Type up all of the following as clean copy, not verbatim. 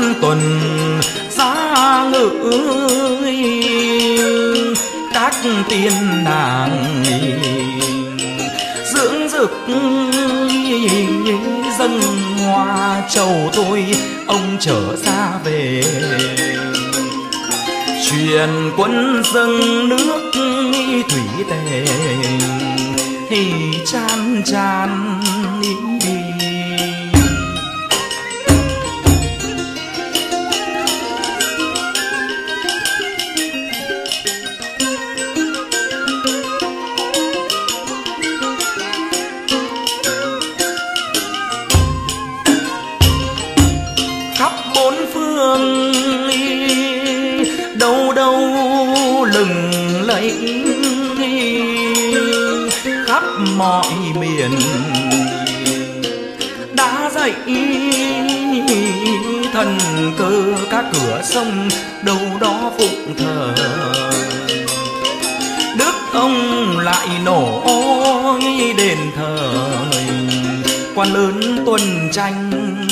quan tuần giá ngự các tiên nàng dưỡng dực dâng hoa trầu tôi ông trở ra về truyền quân dâng nước thủy tề chan chan khắp bốn phương đâu đâu lừng lẫy khắp mọi miền đã dậy thần cơ các cửa sông đâu đó phụng thờ đức ông lại nổ đền thờ quan lớn tuần tranh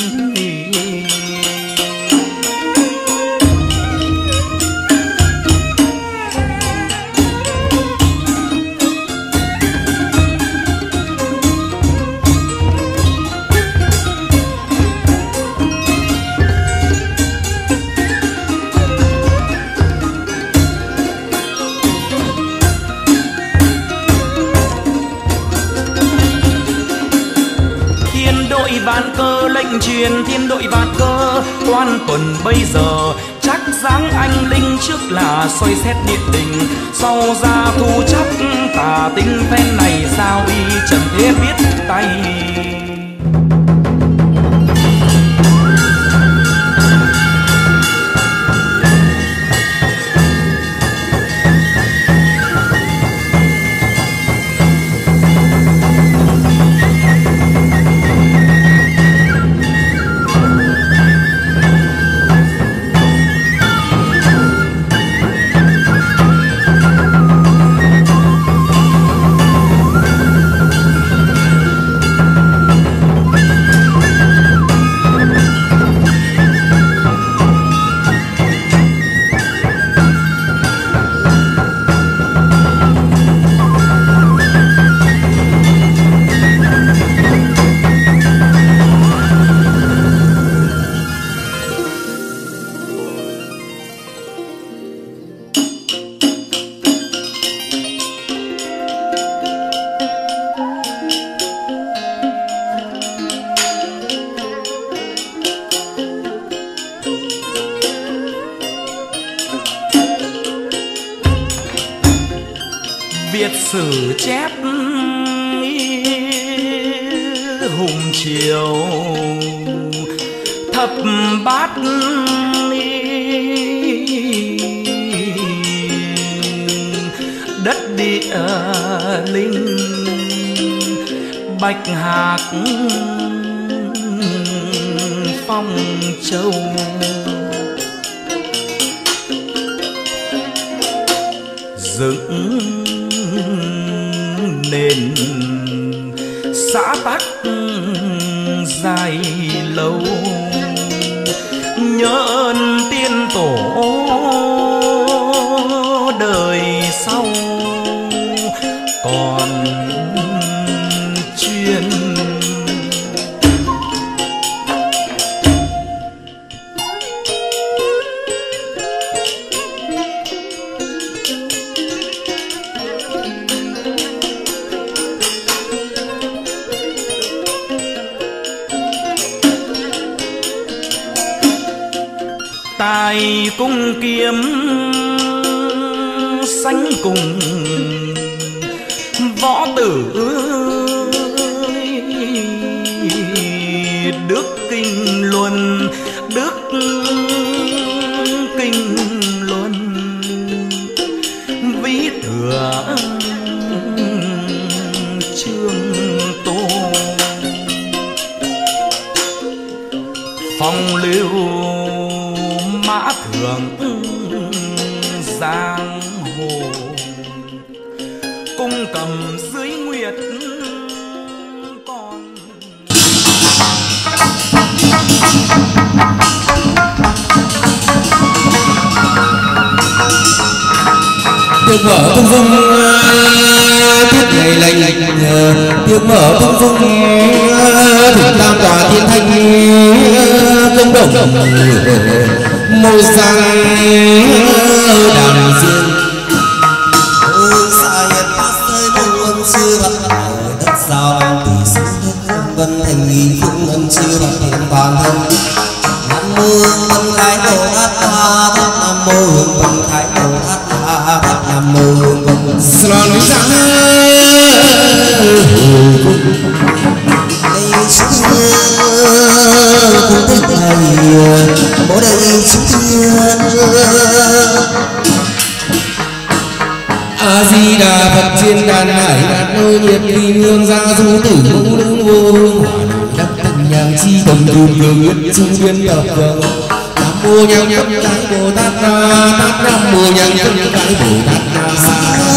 vạn cơ lệnh truyền thiên đội vạn cơ quan tuần bây giờ chắc dáng anh linh trước là soi xét điện đình sau ra thu chắc tà tính phen này sao y trần thế biết tay Việt sử chép hùng triều thập bát đất địa linh bạch hạc phong châu dựng nền xã tắc dài lâu nhớ ơn tiên tổ đời sau còn chuyên tài cung kiếm sánh cùng võ tử đức kinh luân đức kinh luân ví thừa trương tô phong lưu mã thường giang hồ cung cầm dưới nguyệt còn tiếng mở tung dung tiết ngày lành tiếng mở tung dung thỉnh tam tòa thiên thanh công đồng môi sang đàn diên xa hiện phát rơi đông ân chưa bắt đất sao đang tỷ số vân thành nghi phương ân chưa bắt hiện bản thân nam mô vân thái tổ đát tha tháp nam mô vân thái tổ đát tha tháp nam mô vân sron sáng đây chúng cũng thích thầy bố đây chúng A Di Đà Phật trên đàn hải đạt nôi nhiệt ly hương gia du tử ngũ lưỡng vô hương hỏa nội đắc thành nhang chi tầm thường thường nhất trung viên tập vâng nam mô nhang nhang cái Bồ Tát Na Tát nam mô nhang nhang cái Bồ Tát Na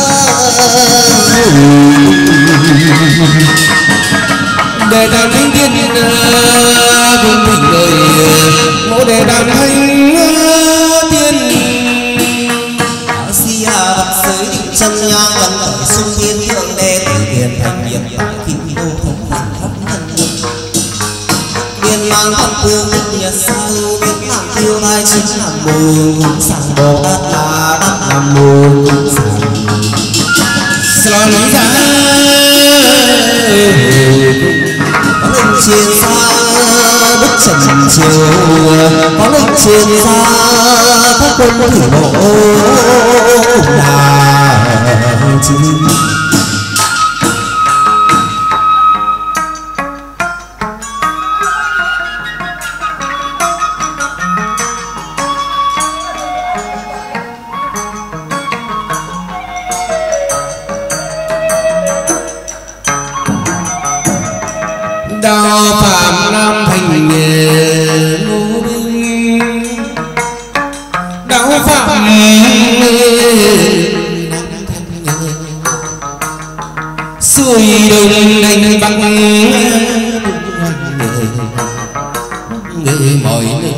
đề tam linh thiên cùng thỉnh lời mẫu đề tam thanh tiên si bậc giới định chân nhang vẫn ở sung thiên thượng đế tử tiền thành nghiệp tại kim đô thống thành khắp nhân biên mang thập phương đức nhật sao biết nam tiêu lai chính nam mô cũng sang bồ tát là đắc nam mô cũng sang sron giá có linh trên xa bức trần chiều có linh trên xa các quân thủy bộ là chính đạo phạm nam thành ngô binh đạo phạm xuôi đông đánh bắc người mọi nơi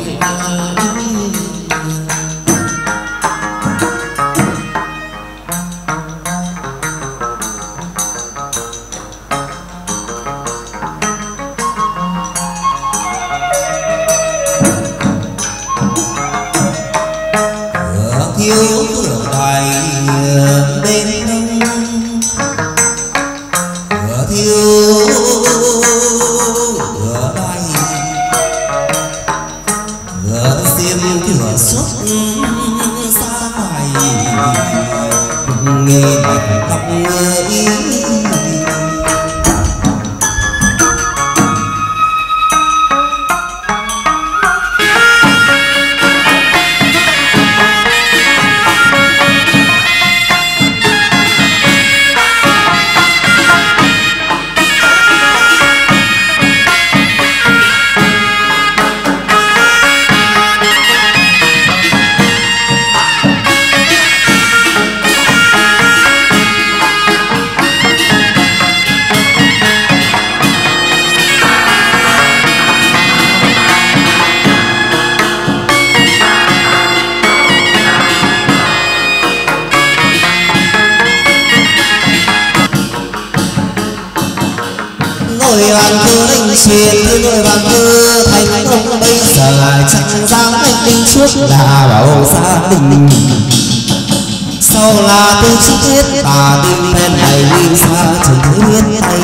thiếu cửa đài bên đông cửa thiếu cửa đài cửa xiêm cửa xuất xa ngoài nghe bạch tóc người ngồi bàn thơ linh truyền ngồi bàn thơ thành công bây giờ chẳng dám anh đi trước là bảo gia đình sau là tôi chết bà tim phen này đi xa trường thứ huyết tay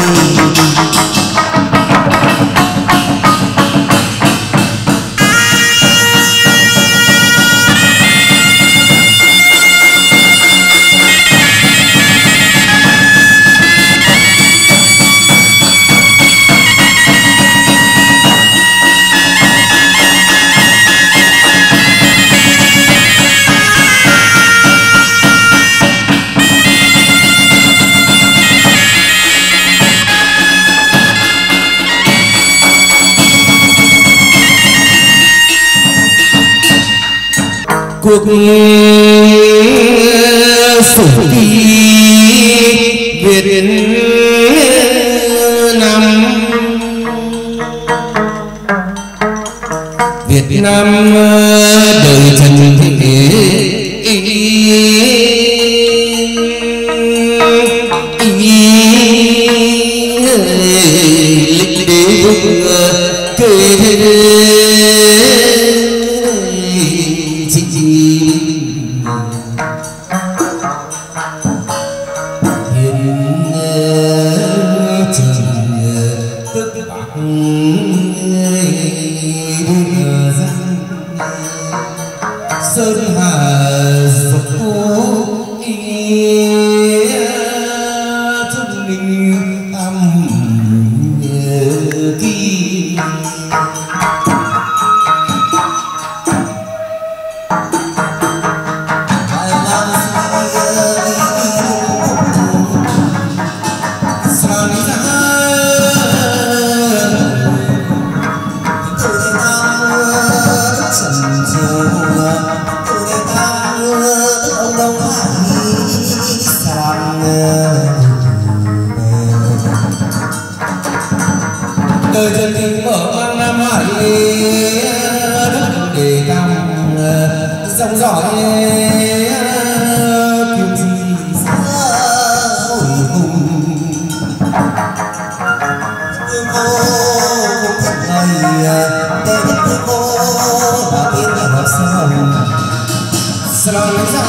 cuộc sử ký Việt Nam đời Trần Thế sơn hà dọc phố thân linh âm kỳ đời chân tình mở mang Nam Hải đất để cam dòng dõi kiểu gì hồi hùng cô thật ngày để nhất cô đã biết là sao sao ra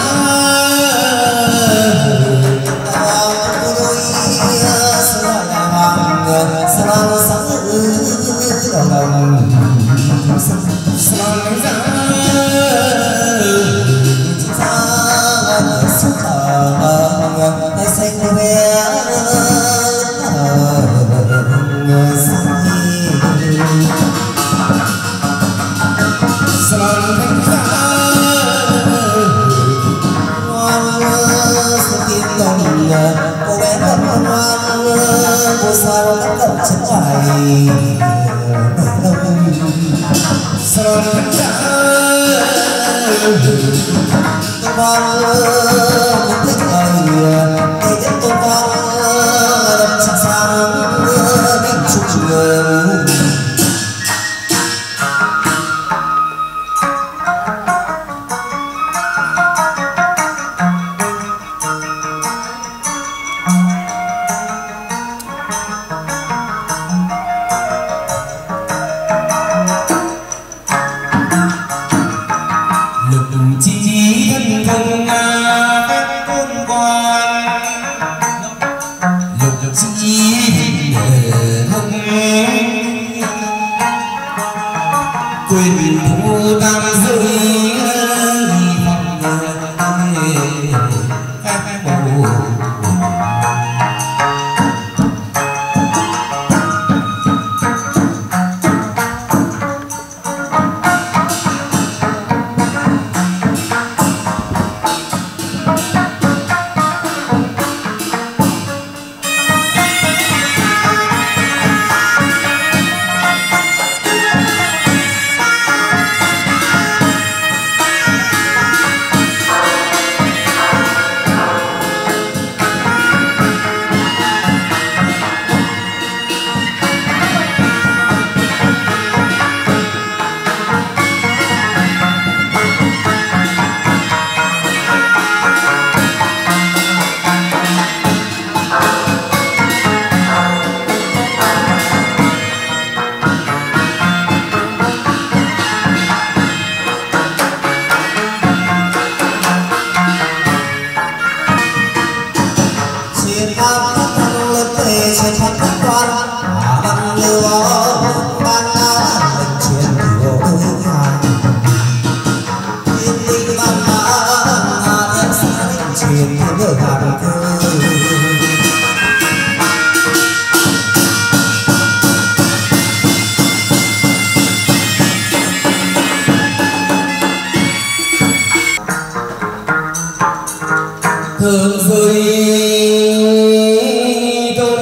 cô bé con ngoan cô sao các cậu chân ngoài đâu sao vẫn đã tôi con cũng thích người để biết tôi con đập chặt sang biết chụp người quyền thu tam giới các bầu thượng giới tôn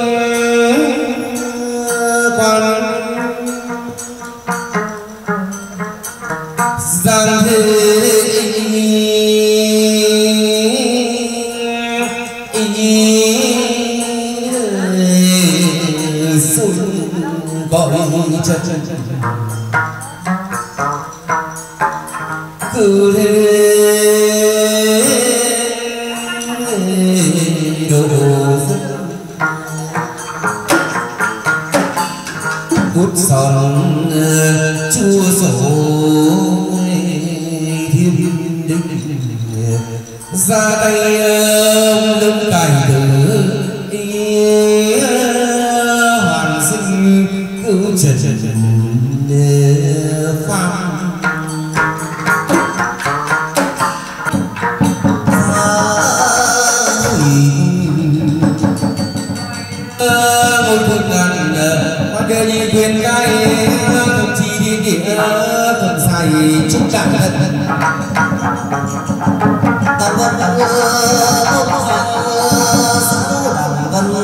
quan giang thế sung gọi chân cứ thế cút son chua sổ thiên đình ra tay lưng cài tử hoàn sinh cứu trần phạm chúc đảng thân ta vẫn không hàng sáu đảng vân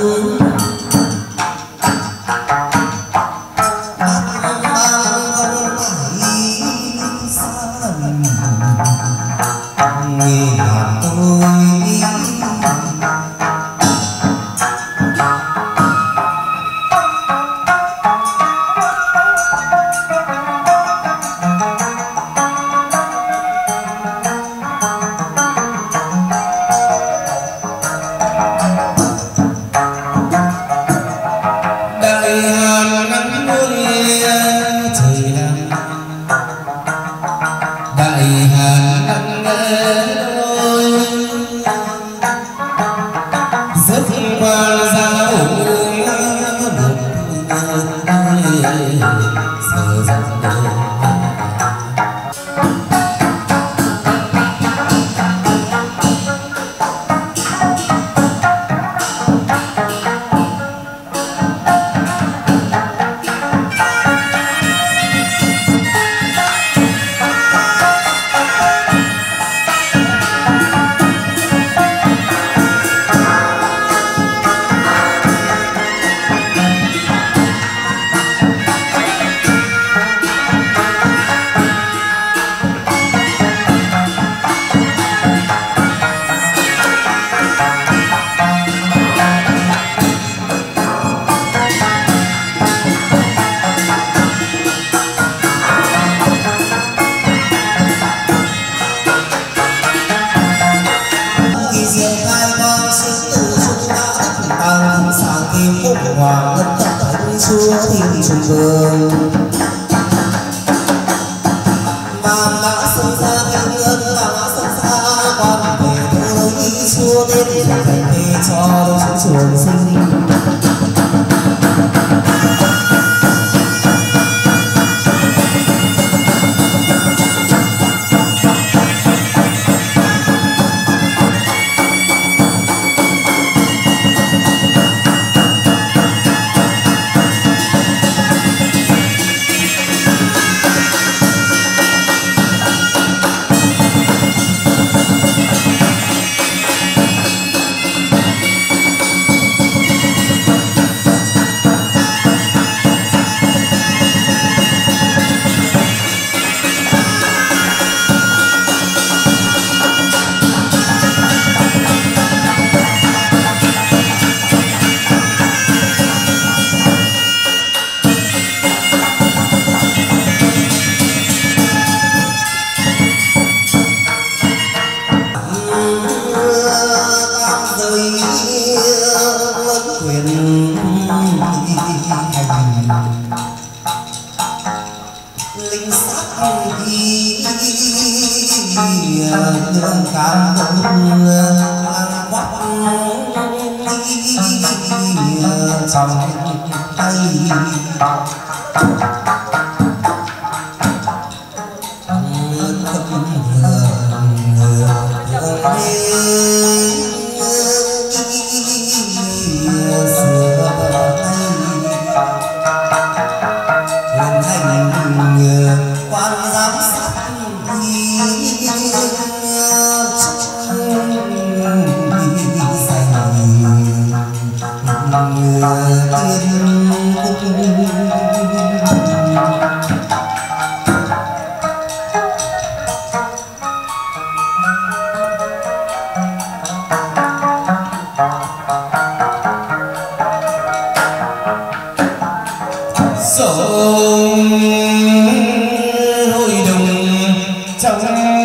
hội đồng trong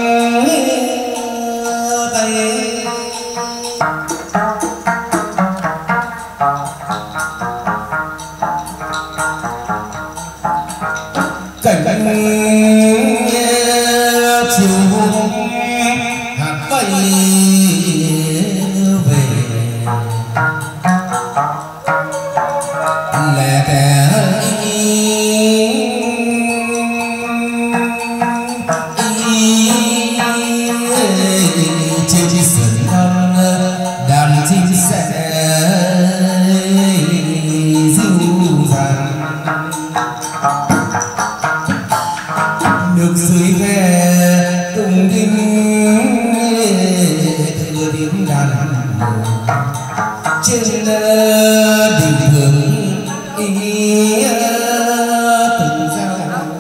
được dưới khe tung kinh thừa tiếng đàn trên đỉnh thường ý từng giao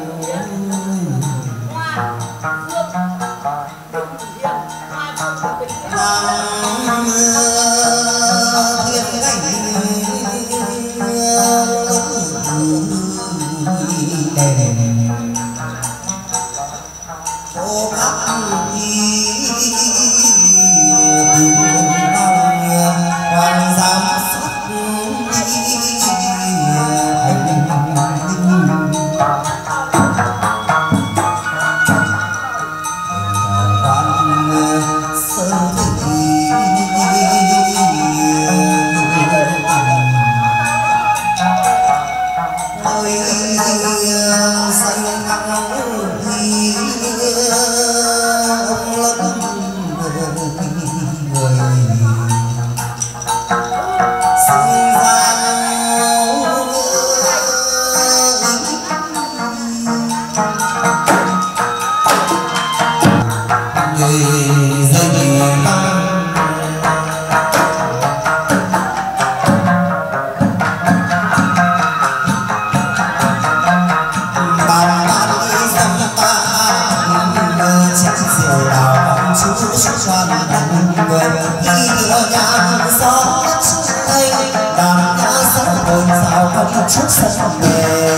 chút sân về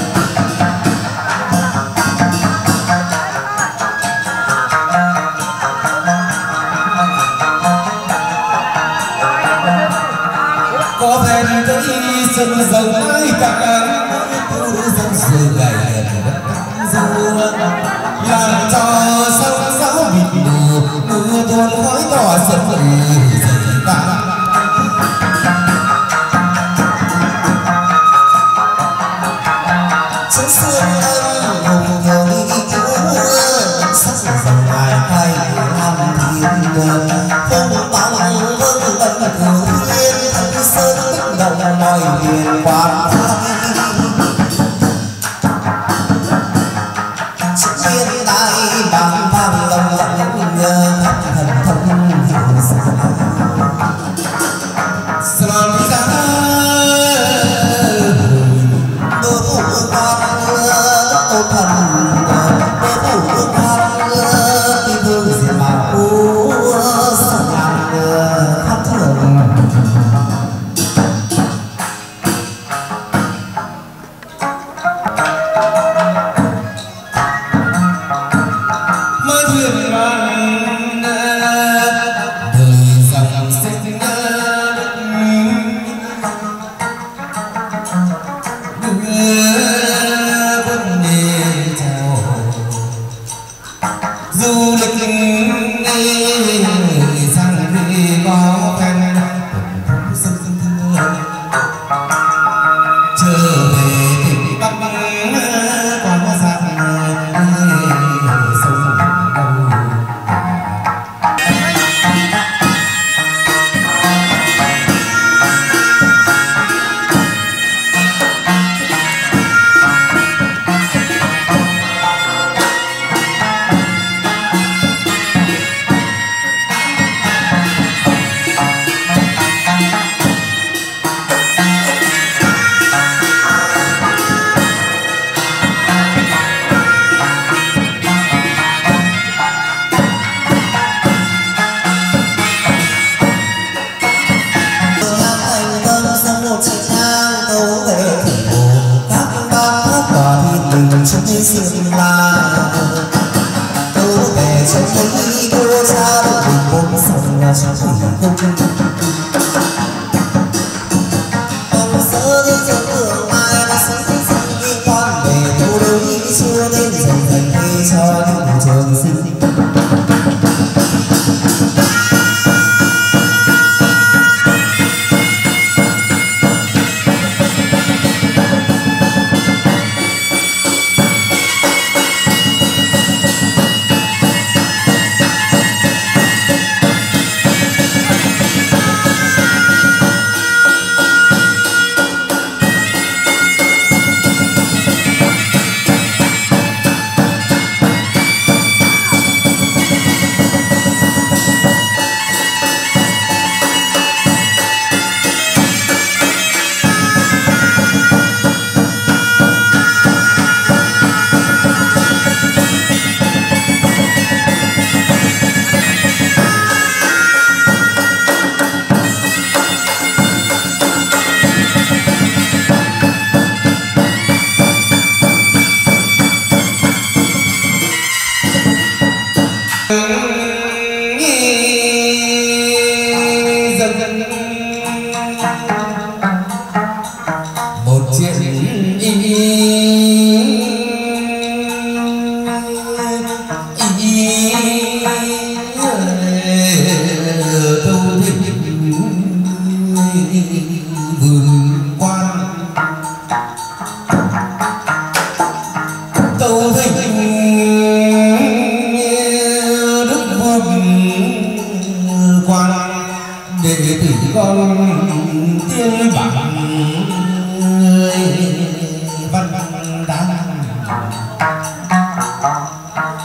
có thể đi tới sân dầu mái cả dân sự gầy làm cho sông giáo bị mù mưa tuôn khói tỏa sân dày ta sương sương hùng nhiều đi cứu sắc dòng ngày hay làm thiên đường phong tăng vân tận cửu thiên thân sơn bích đồng mọi miền quan thiên đại bằng vang lòng lặng nhớ thần thông hiểu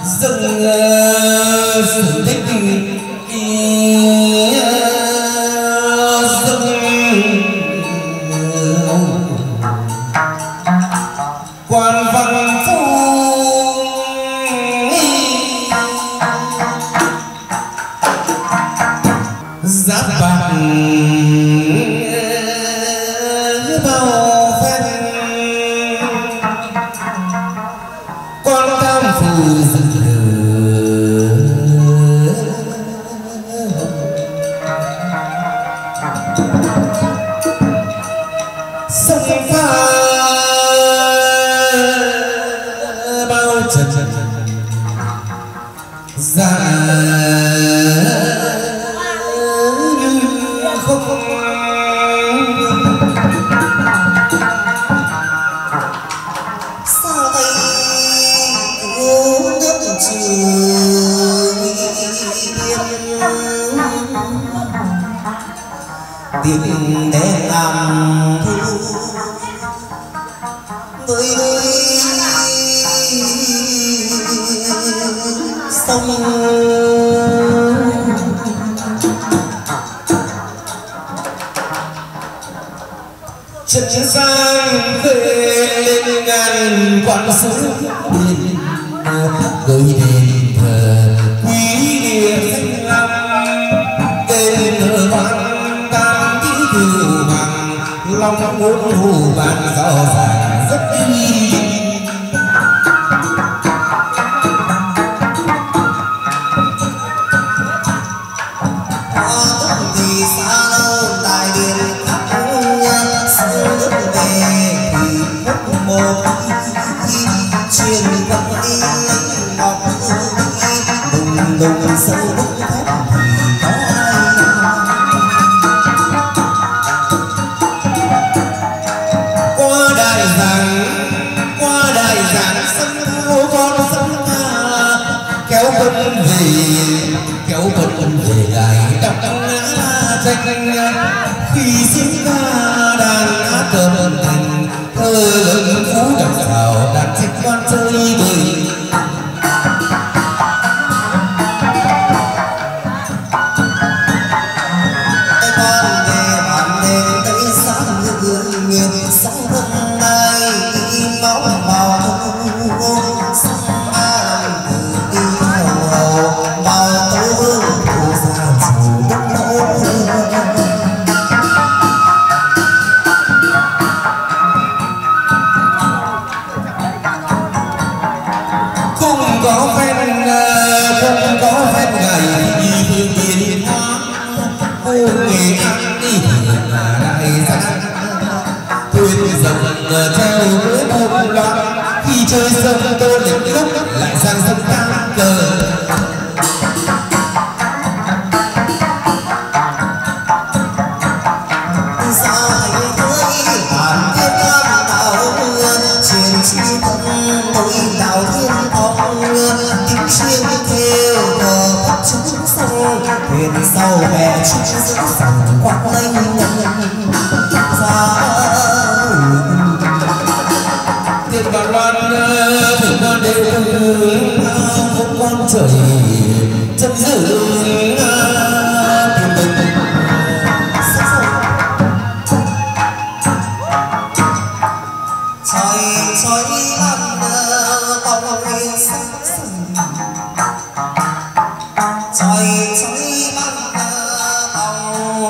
dừng sự thích quan văn phu giáp bạc bao phen quan tam phù sông pha bao trần ra không sao tay uống nước trường tiếng đèn làm thu với sông chân sang về lên ngàn quan sứ gửi đền thờ quý địa danh lam đền thờ văn tam ký cửu bằng long muốn hù bàn rõ ràng rất y thì xa lâu đại điện khắp sông nước về thì khúc một truyền vật đi ngọc đùng đùng sâu đúc thép thì có qua đại giảng sân thao con sân ca kéo quân về lại đọc ngã tranh khi xin ca đàn hát cờ đơn tình thơ lớn phú đọc xào đàn trích quan chơi bời sông hôm nay máu màu sông ba đi hầu màu tối thu ra chiều đất nỗi không có phen ngày đi hương tiên hoa cô nghề ăn đi là đại gia thuyền rồng theo lưới bông loạn khi chơi sông tô lịch lúc lại sang sông tam cờ sao anh với bản thiết nam đạo truyền chi thân tôi đạo thiên phong tiếng chiêng theo thờ các chúng sông thuyền sau bè chung giữ sòng quạt lênh ra tiền bà loan thử con đều không con trời chân giữ tiền bình trời lăn tàu sắc trời lăn tàu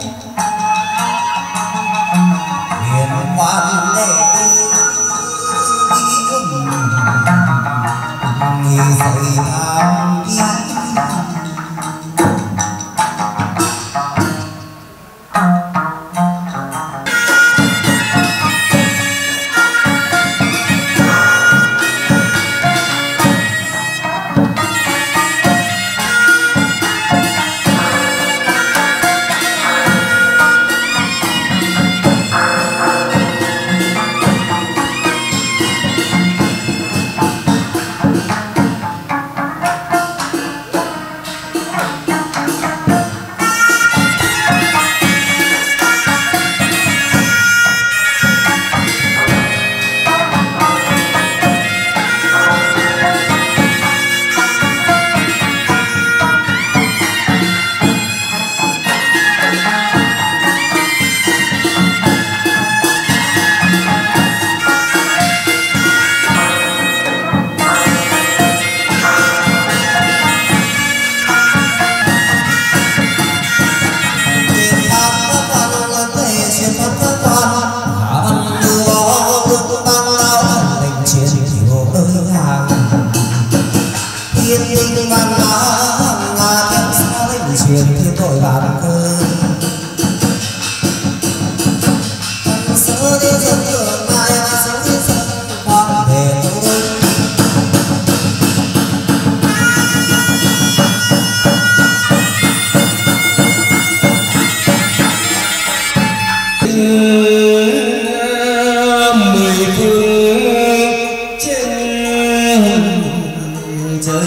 huyền quan đệ nghi dạy tham ý thiên linh văn ngã tiếng xa linh truyền thiên tội bản cơ sơ đi dân tưởng mai sơ đi dân quan về tôi mười phương trên trời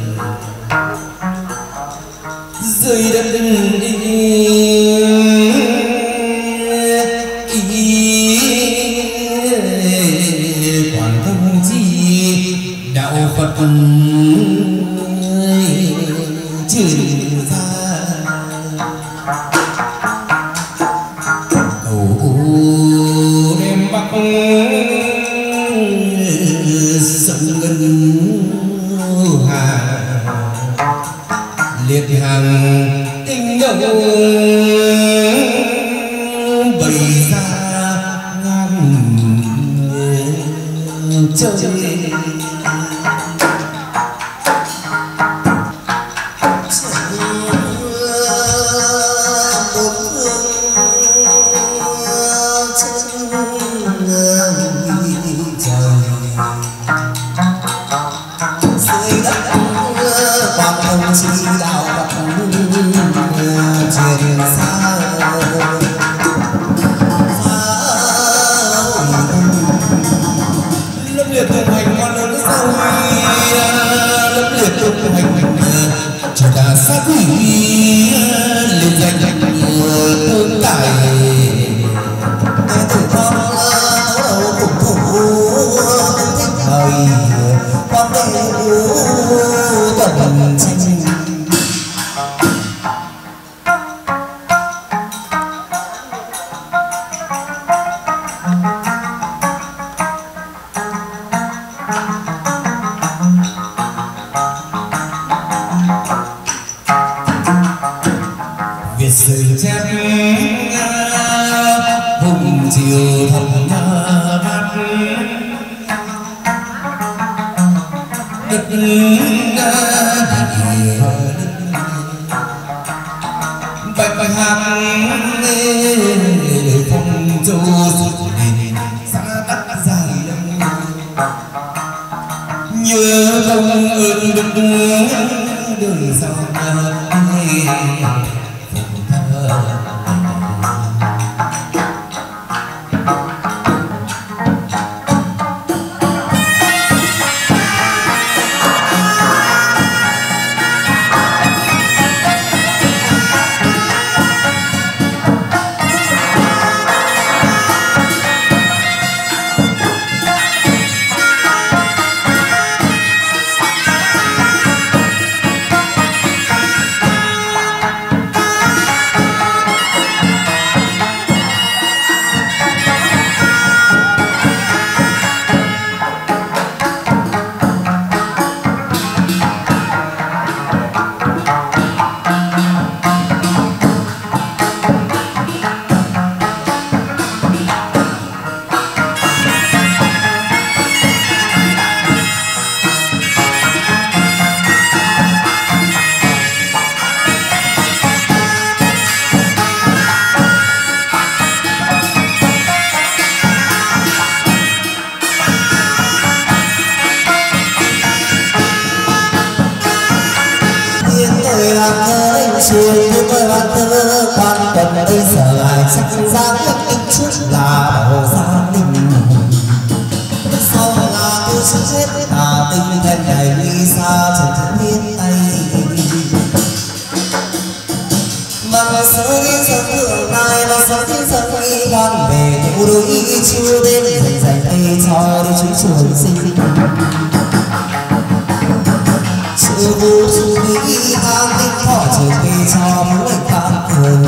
dưới đất quản thông chi đạo Phật truyền ra cầu đêm bắc sông ngân hà liệt hàng tinh đầu bày ra ngang trời chỉ đạo Phật truyền xa lâm liệt tung hành con lớn sao lâm liệt tung hành cho ta sát quỷ lên danh tương tài đệ tử con đầu cùng thủ thích thời con đệ tận tranh Việt sử chép hùng triều thập bát đất bạch bạch hạc phong châu xuất đền xã đắc dài nhớ công ơn đức đời sau xuôi với tôi văn thơ quan tâm bây giờ lại chắc ra quyết định trước là bảo gia đình sau là tôi sẽ chết tà tinh thần này đi xa trên thiên tay và sớm đi sớm thượng này và sớm đi sớm đi con về thủ đô ý chưa đến dành dành tay cho đi chú trường sinh sự vô dù nghĩ an tinh thọ chỉ khi cho mỗi cảm thường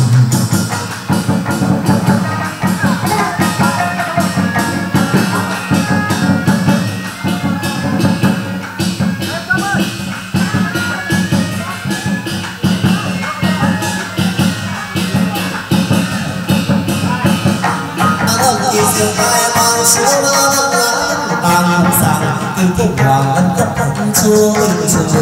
Hãy subscribe cho kênh Ghiền Mì Gõ để không bỏ lỡ những video hấp dẫn.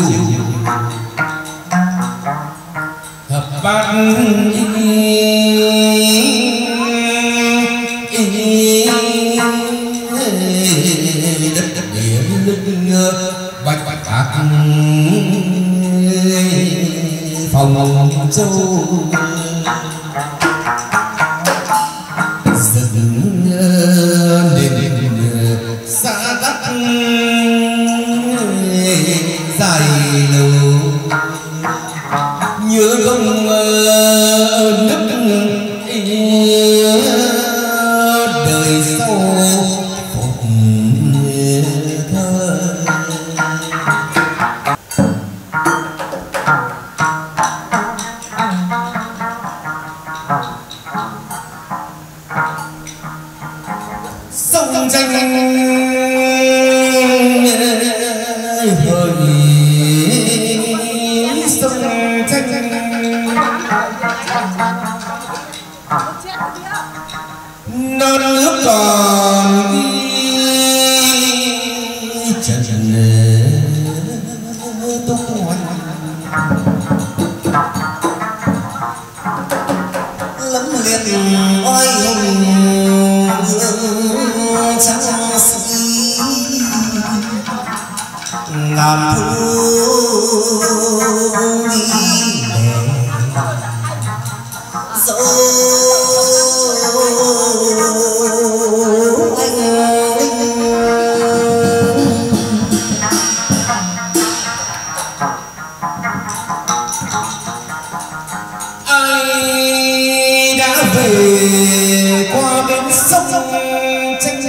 thập bát đất địa bạch bạc phòng châu rừng đền xa đắt dài lâu nhớ công nước đời sau phục thơ. Sông tranh sông tranh non nước còn trần tung hoành lấm liệt oai hùng trắng sĩ ngàn thu đi dẫu ai đã về qua bên sông tranh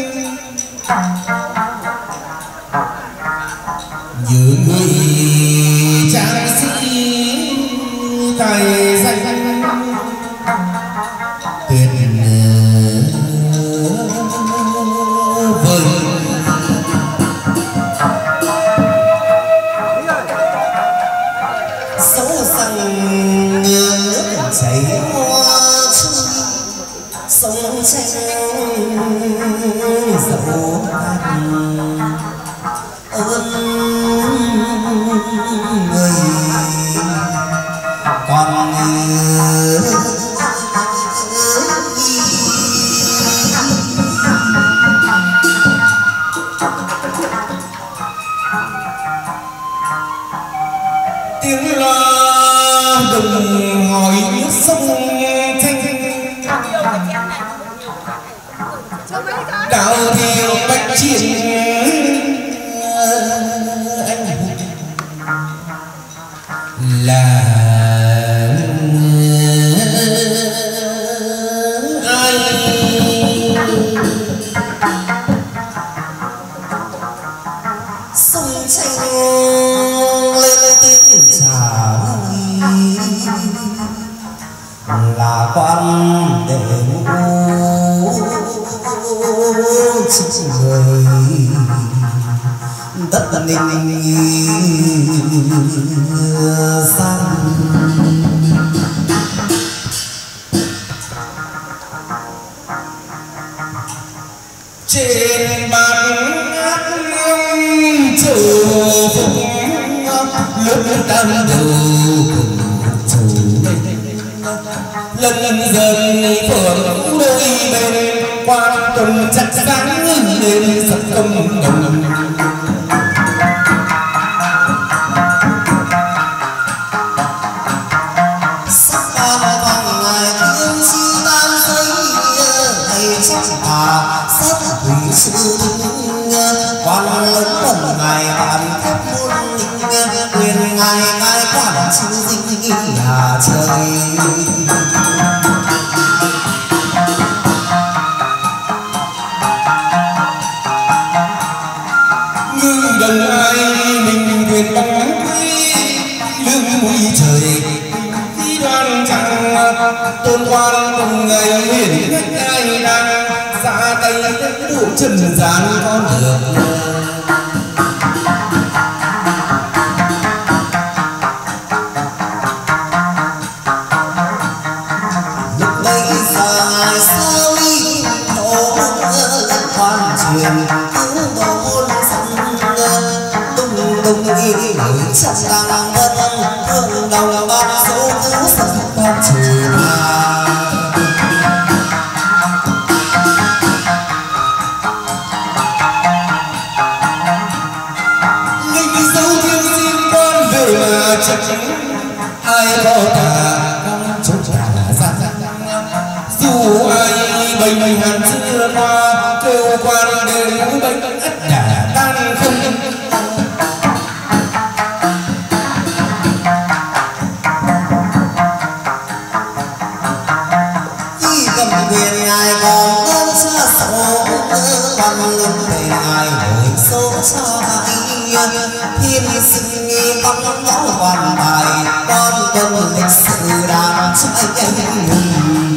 như người trang sĩ tài danh tuyệt vời dẫu rằng nước chảy hoa trôi sông tranh dẫu ơn người còn tiếng loa đồng hỏi sông thanh đạo thiều bạch chiến anh hùng là ai sông tranh lên tiếng trả là quan để chính người đất ninh sang trên bàn ngát hương trầu phục lúc tam đầu cùng trầu lần dần phượng đôi bên qua tuần chắc sáng lên sập công đồng sắc ban vàng ngày thương chi tan giấy ngày trách sát thủy sư quan lớn tuần ngày bàn thép muôn quyền ngài ngài quản chư dinh nhà trời ngư đồng ai mình quyền bóng quý lưng mũi trời khi đoan chẳng tôn quan cùng ngày huyền nhất ai đang ra tay đủ trần gian con được lúc đây dài sao đi nổ lên quan truyền tiếng đồ môn sông tung tung đi nổi chân sang vân thương đồng bát số cứu sân con trừ ma. Linh dấu thiên xin con về mà chẳng ai có thà con chỗ trả ra. Dù ai bệnh hàn chưa qua kêu quan đến bệnh ất đà tan không. Khi cầm quyền ngài còn ơn xa số quan luân về ngài hồi số cho ai thiên sinh nghi bắn ngõ hoàn bài con quân lịch sử đàn trai anh hùng.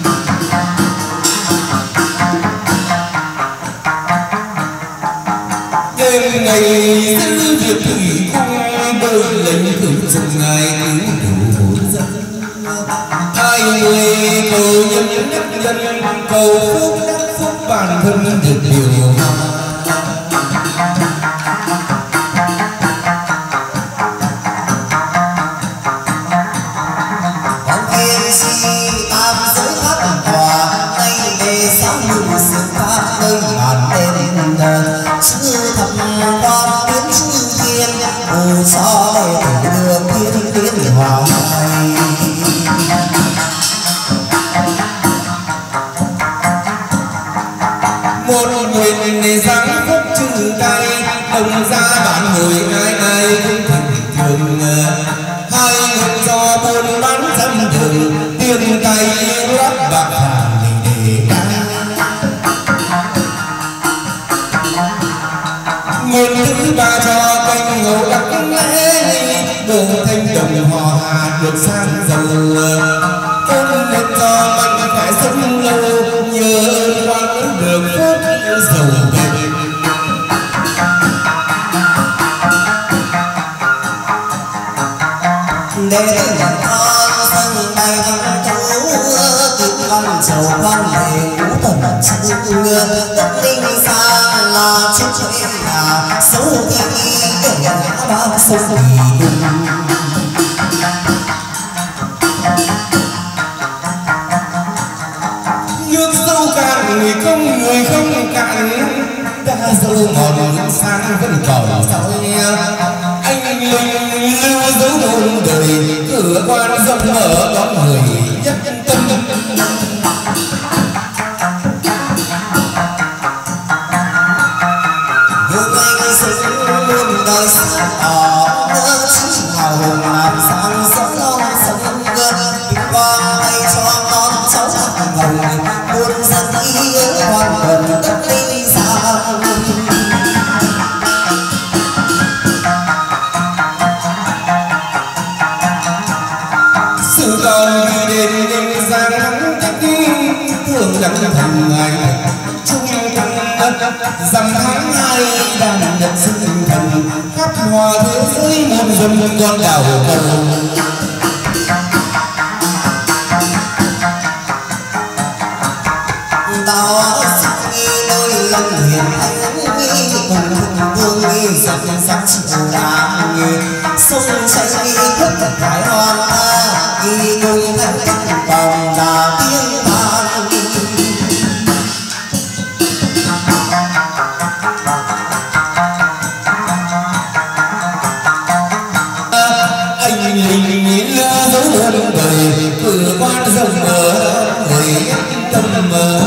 Đêm ngày giữ việc thủy cung bơi lệnh cử chừng ngày cứu đủ hồn dân. Hai người cầu nhân đức nhân cầu phúc đắc phúc bản thân được điều hòa. Chư thập con biến chư thiên ồ cho để thử được thiên tiến hòa. Một người giáng phúc trừ tay đồng ra bản hồi ai ai cũng bình thường. Hai người do buôn bán dâm đường tiền tay lắp bạc hàng để ăn. Nguyên thứ ba cho canh ngầu đắc lễ đường thanh đồng hò hà được sang giàu. Ôn lên cho mạnh phải sống lâu nhờ ơn quan được phúc giàu bền. Để con sân bay văn thú tìm con giàu con về ngũ tần chân đất linh sang là chiếc chuỗi nhà số đi để ba số đi. Nước sâu cạn người không cạn đã dâu mòn sang vẫn còn soi. Anh linh lưu dấu muôn đời cửa quan rộng mở đón người nhất tâm. Hương anh sống muôn đời sáng tỏ chính hào hùng làm sáng gió long sông ngân. Bình quang tay cho con cháu hồng muôn dân ý hoàn toàn đất linh sang. Sự còn đi đến đêm giang thắng tích thường đặng thần ngài trung thân dằm tháng 2 đang nhận sinh thần khắp hòa thế giới muôn dân con đảo cầu. Đó sinh nghi nơi lần hiền anh nghi cùng vương nghi dặn dắt chiều đám nghi sông cháy nghi thức thái hoan nghi cùng thanh vòng đà tiếng vang. Anh linh dấu muôn đời cửa quan rộng mở người tâm mơ.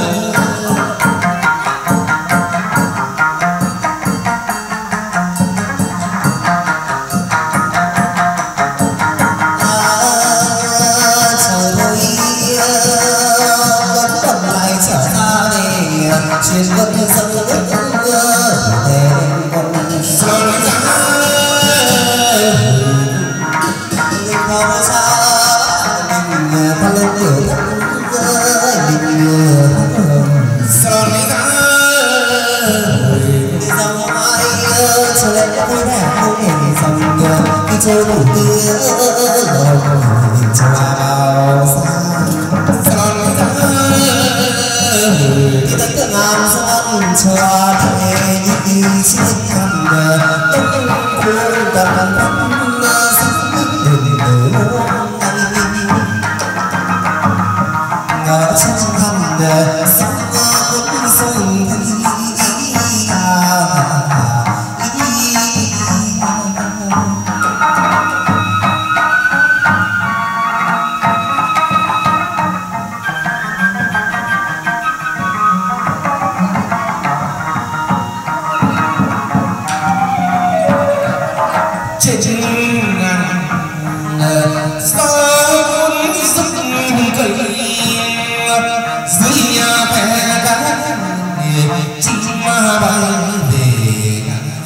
Trên đất sông nước đèn con sơn giá linh phong xa mình con lên điều mình sơn giá đi dòng ai chờ lên vui vẻ không hề dòng khi chơi đủ tươi lòng chờ bao xa sơn giá khi đánh tượng ngàn sơn chờ thề như chiếc khăn đông khuôn tầm sao cuốn sức cây dưới nhà bè cá chim bay về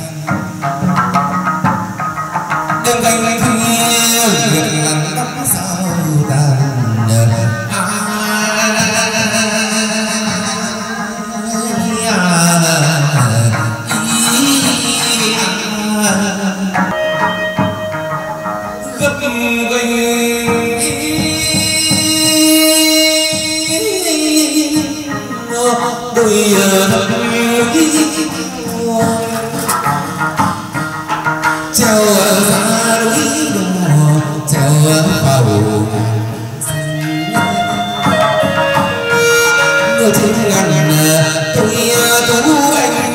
đêm canh khuya việc lặng tóc sao tàn gấp gành đôi thật treo ra núi đò treo vào ngồi trên ngàn tôi tú anh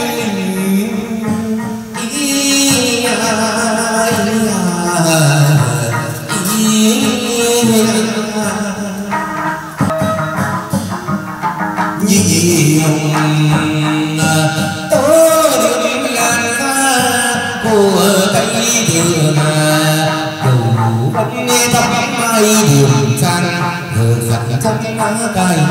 nhị hồng tố đường làn da của tay đường đầu bóng tóc mai đường trăng hờ giặt trong lá cành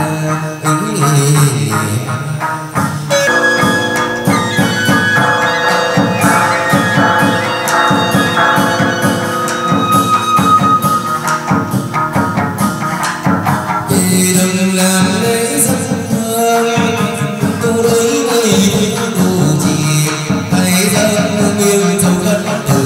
đừng làm lễ dân hương tu đối với tu trì hãy dâng miếng châu đất từ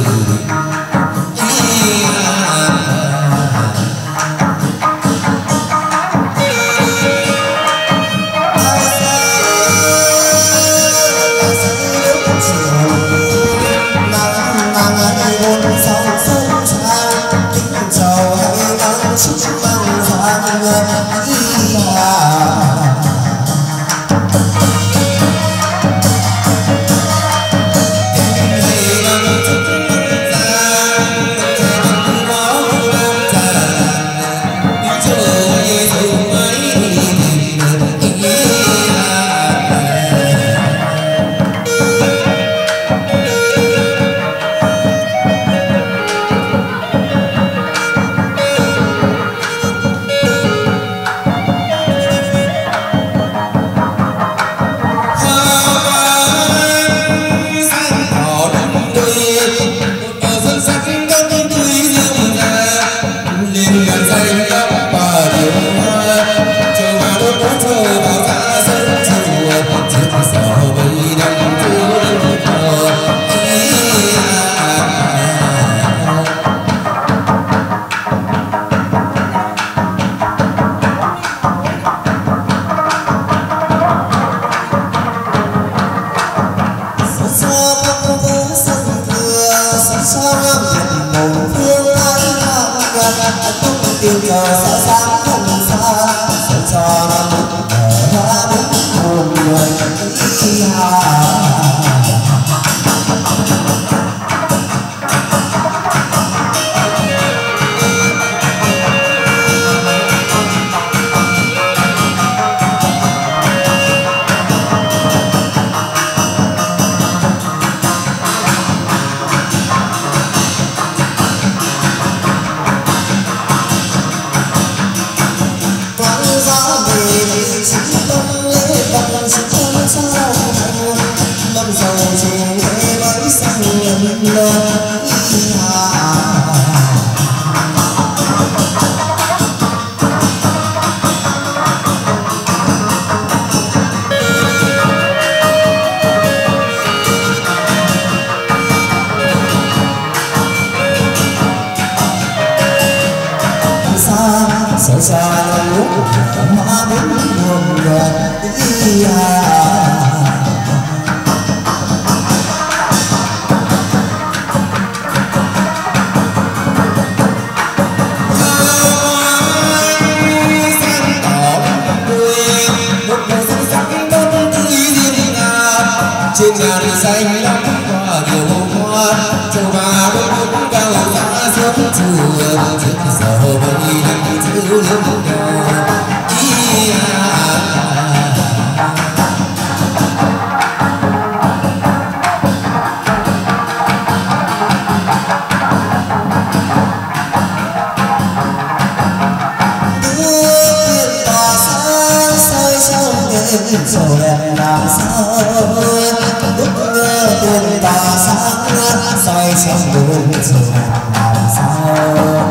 tiếng cờ xa xa không xa sẽ cho nó hóa một người ý xa xa lúc má bốn buồn gần ý trên ngàn xanh lắm hoa nhiều hoa châu ba đôi cũng cao giá xuống chùa trước giờ bây đang thiếu lắm sầu đèn làm sao lúc tiền tà sáng soi trong đường sầu đèn làm sao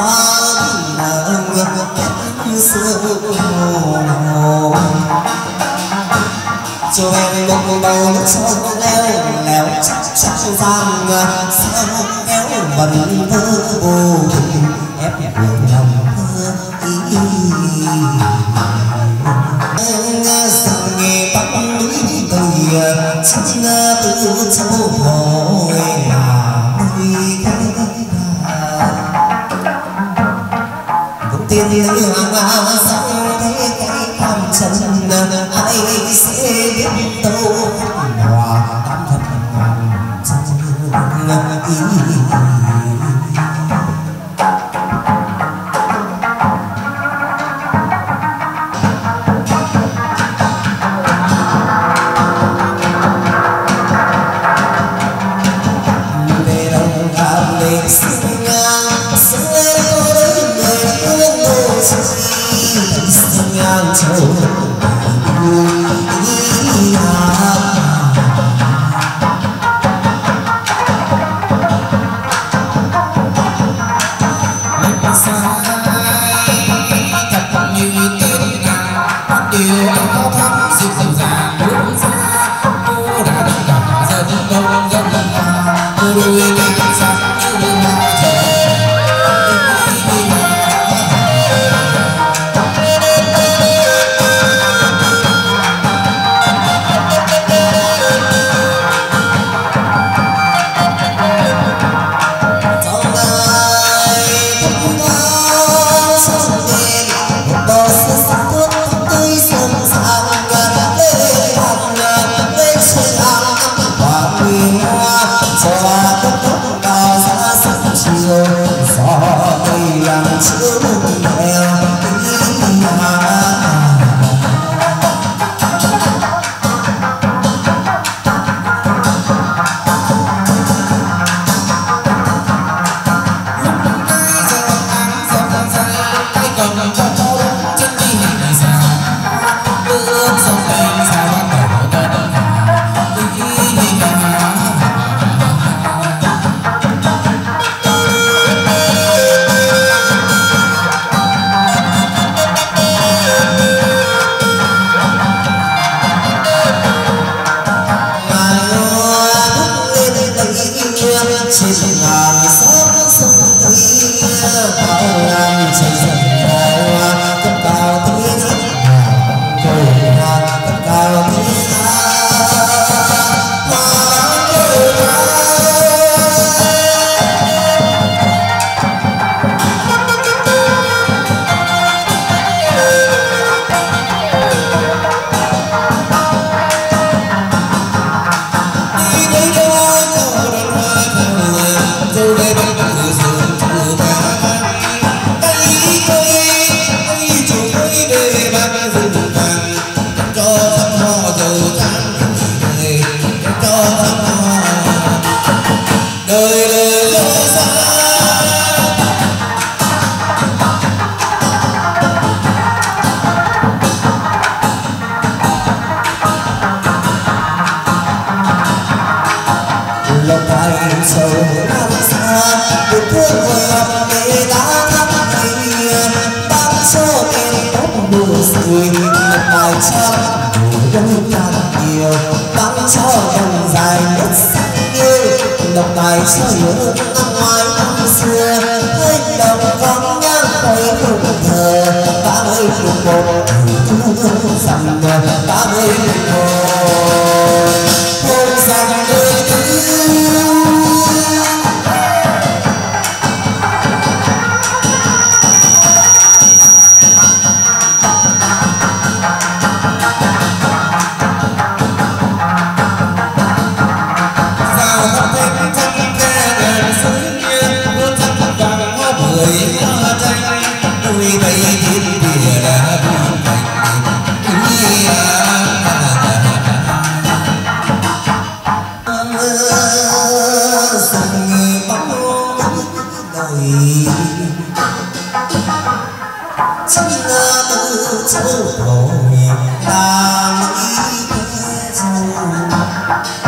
cho em một đầu nước sông leo leo chắc chắc gian sao kéo vẫn thơ vô ép buồn lòng thơ ý sang nghe tóc núi từ chính từ châu hồi là nơi cũng tiên nữ hàng sang thế cái tham chân ai sẽ biết đâu hòa tam thập ngàn chân ý.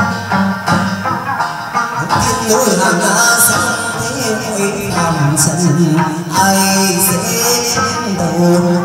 Hãy subscribe cho kênh Ghiền Mì Gõ để không bỏ lỡ những video hấp dẫn. ai sẽ đầu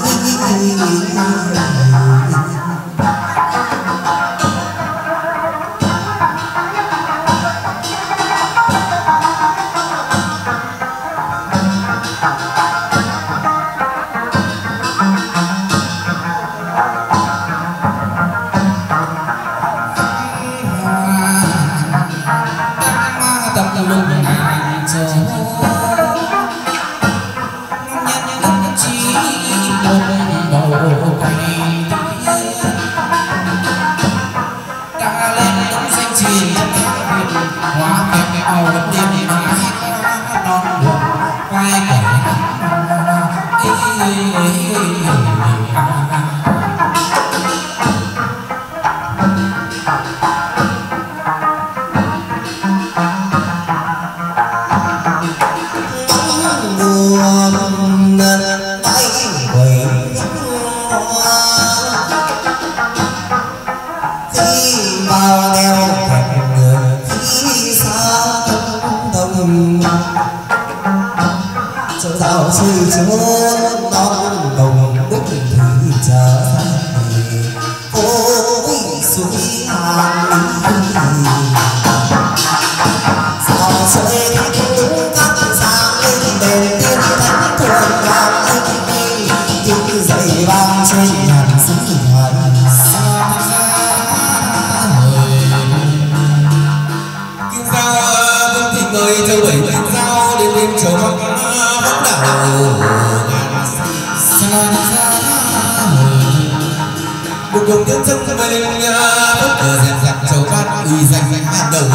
cùng những dân mình bất ngờ dẹp dặt châu bát uy danh ban đầu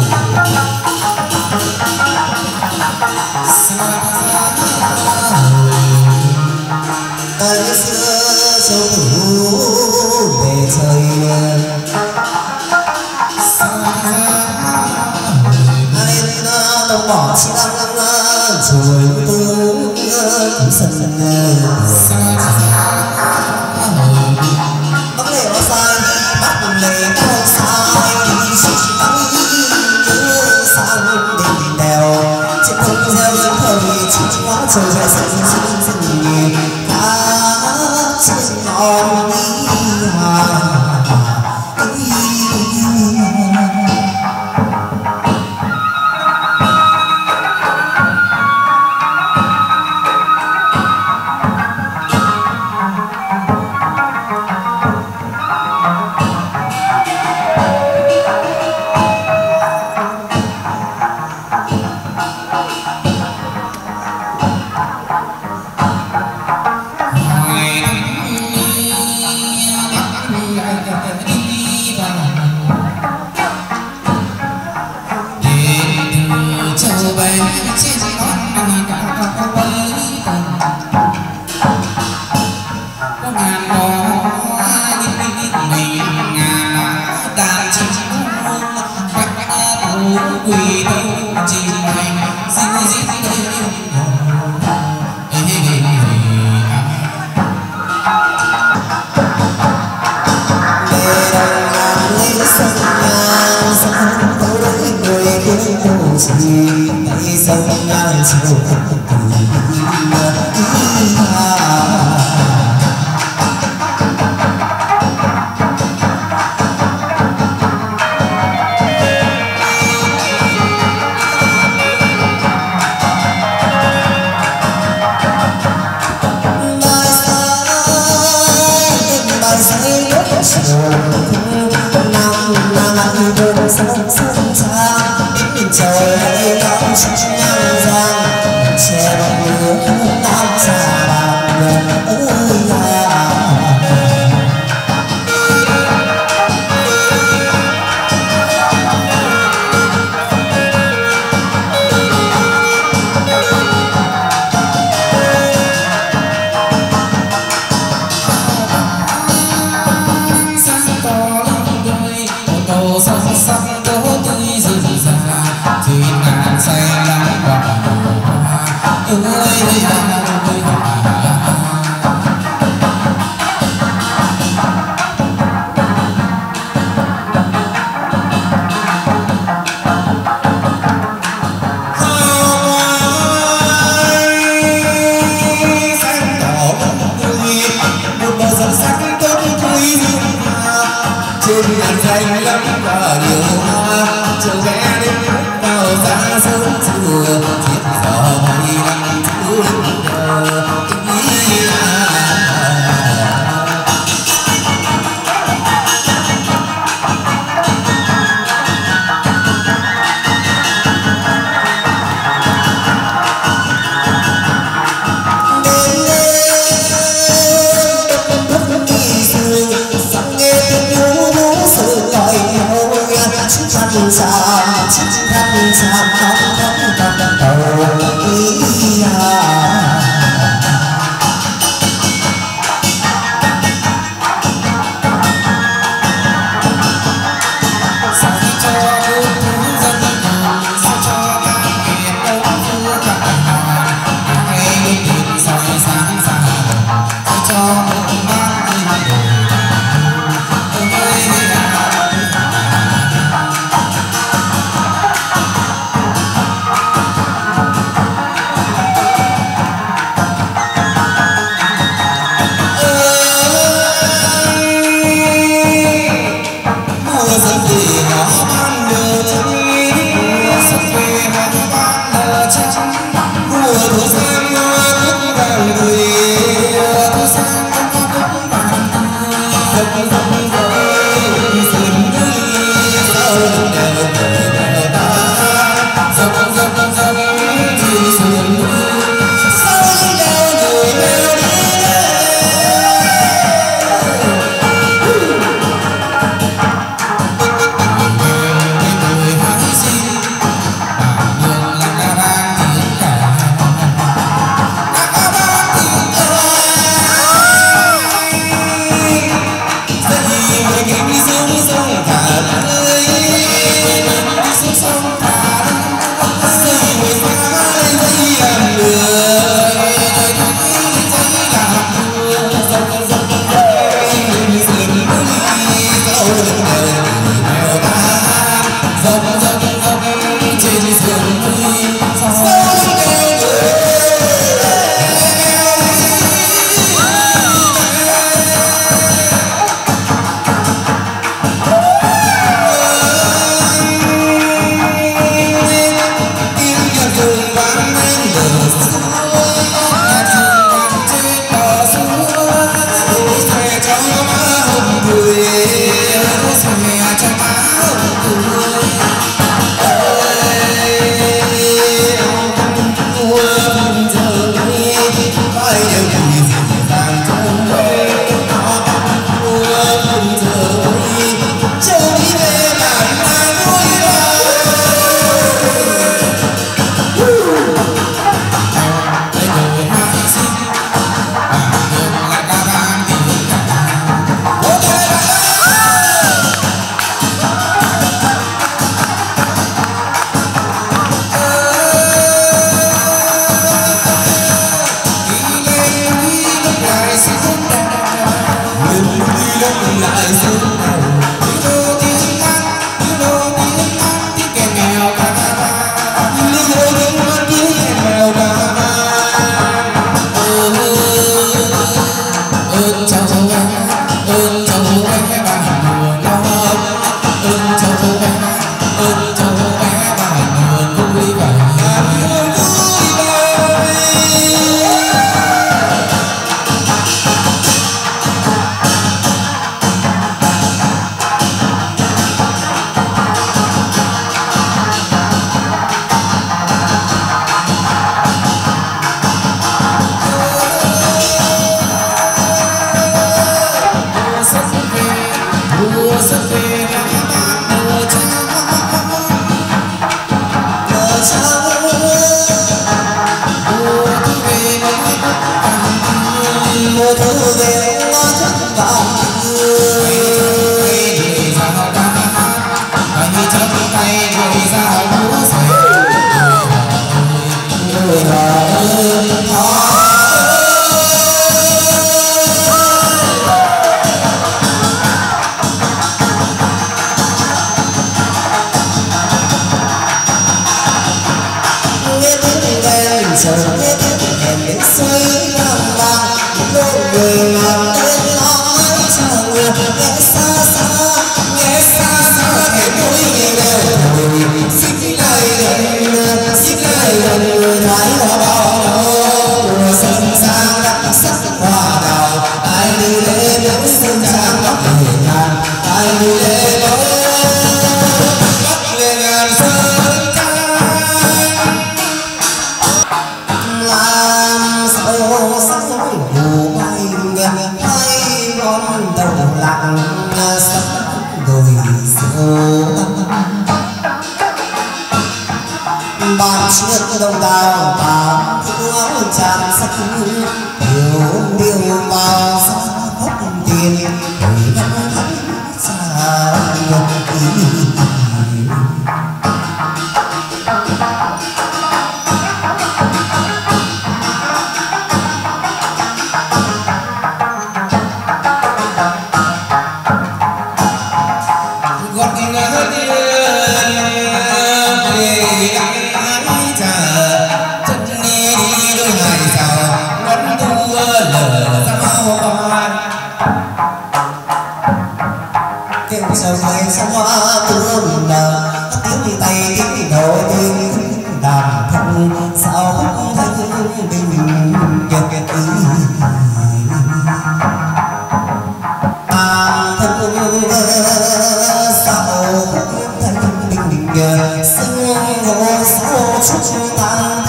ngày xưa châu thủ về trời anh đồng bỏ chi đăng rồi tôi sân trời trời xanh xanh xanh nhìn cá trên non đi hòa Hãy subscribe cho kênh Ghiền Mì Gõ để không bỏ lỡ những video hấp dẫn. tràn sắc điều điều vào xa khóc tiền đời vẫn thấy xa sông hoa tương tiếng tay tiếng đầu tiếng đàn thân sao không thanh bình nhật thân sao thanh bình sương ngô sao chút tan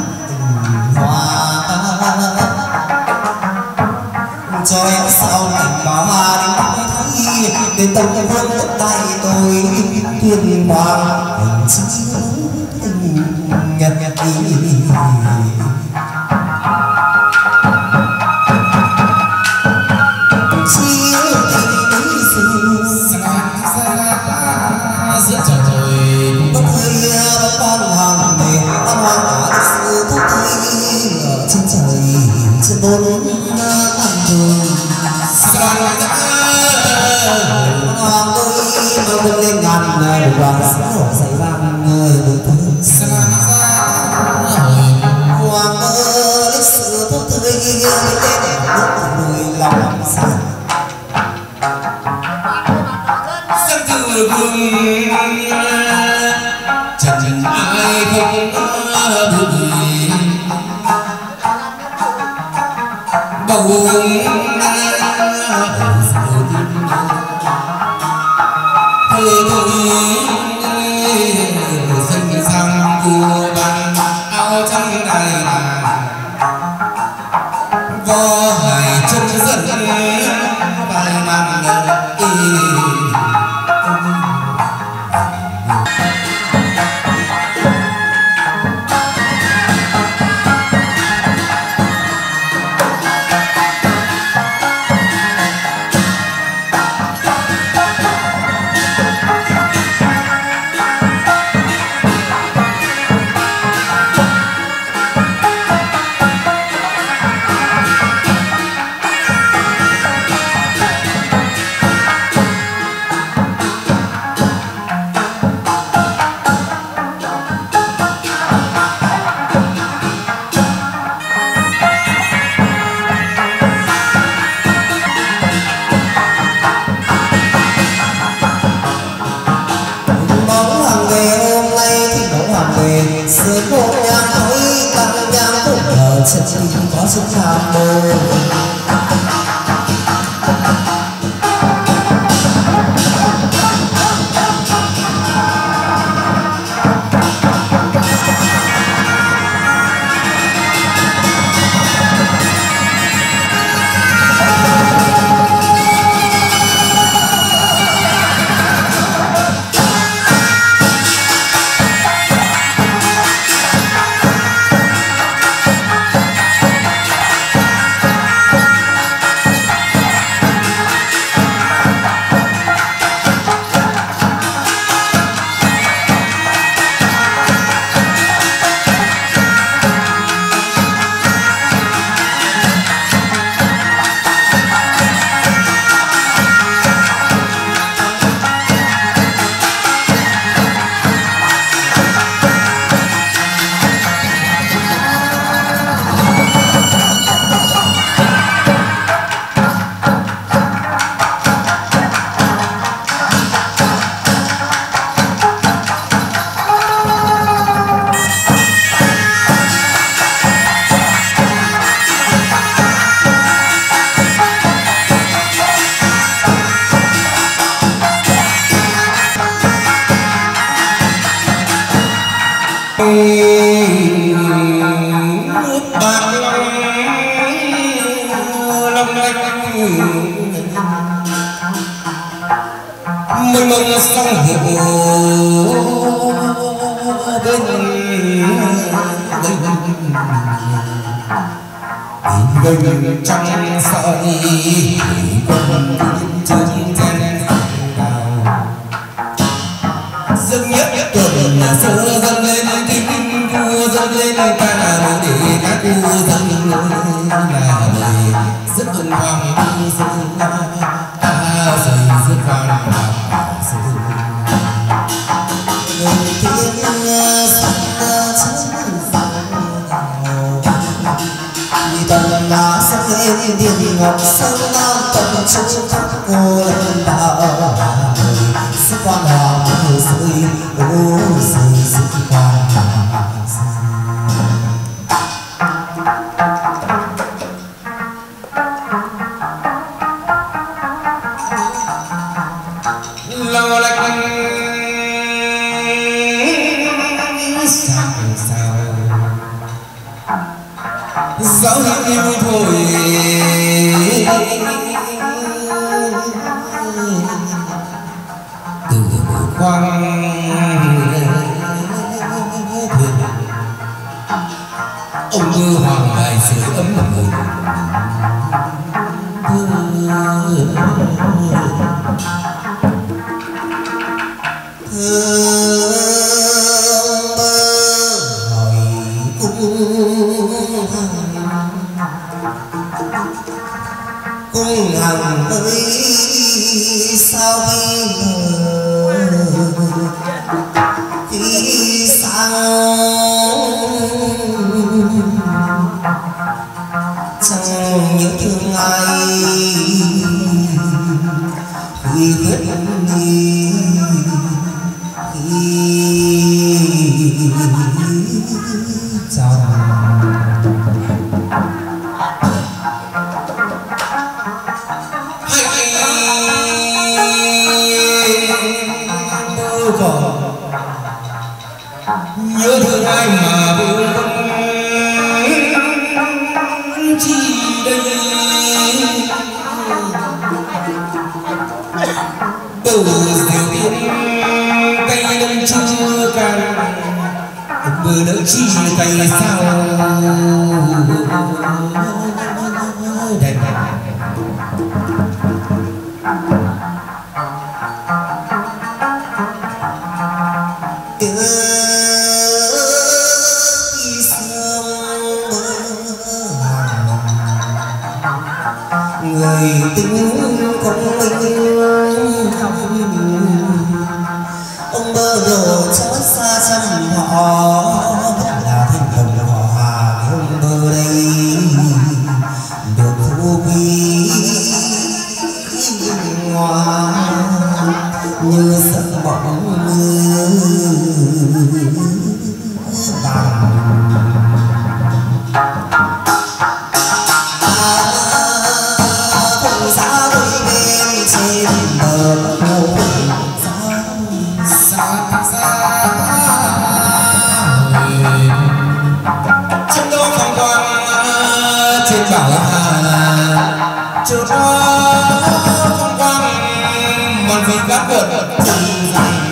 hoa cho em sao lạnh mà hoa đến thấy đến tâm vương đất đai tôi tuyên hoàng hình chiếu nhật ý giữa trời trời bốc hơi con hoàng về con hoàng cả sự tốt tươi ở trên trời trên bốn tầng đường hoàng tôi mà bưng lên ngàn người hoàng sứ đổ dày vang người được thương hoàng ơi lịch sử tốt tươi tên nước người lòng xa dân từ vương chẳng ai không được gì bầu dân sang vua ban áo trắng đầy vô hải chân dân vài năm sớm một nhang khói tăng nhang cũng ở chân chính có sức tham mô mênh mông sông hồ bên gừng trong sợi quân chân chen đào dâng nhất tuần sơ dâng lên kinh vua dâng lên ca để các vua dâng là đời rất tuần hoàng dâng ca dày rất vàng tầng lá sắc lên điện ngọc sơn nam tầng trung khắp cô lên bảo sức quan hòa mưa rơi ô rơi sức quan lâu lạnh dẫu yêu thôi từ khoang thuyền ông mơ hoàng bài sưởi ấm lòng cung hằng ơi sao bây giờ khi sao chẳng nhớ thương ai khi hết đi khi chào nhớ thương ai mà buồn chi đây từ diệu tiên cây đông chưa càng vừa đỡ chi cây sao đẹp người tính công minh ông mơ đồ chót xa trăm họ là thành đồng họ hà ông mơ đây được thu quý ngoan như giấc mộng mưa bằng bảo chưa có phong quang còn vì các quận chẳng rằng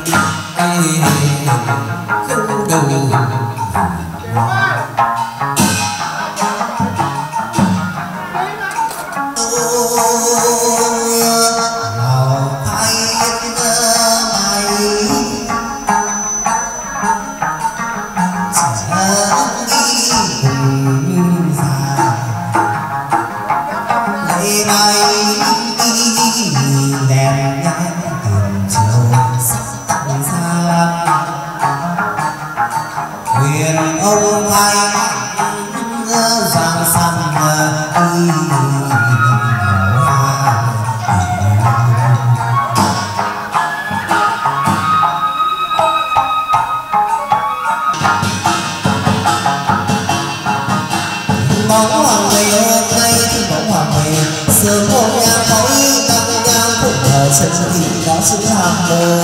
không đầu ông hai giang săn bóng hoàng ngày hôm nay thì bóng hoàng ngày sớm hôm nhang khói tăng nhang phụng ở chân thì đó chữ hàng mơ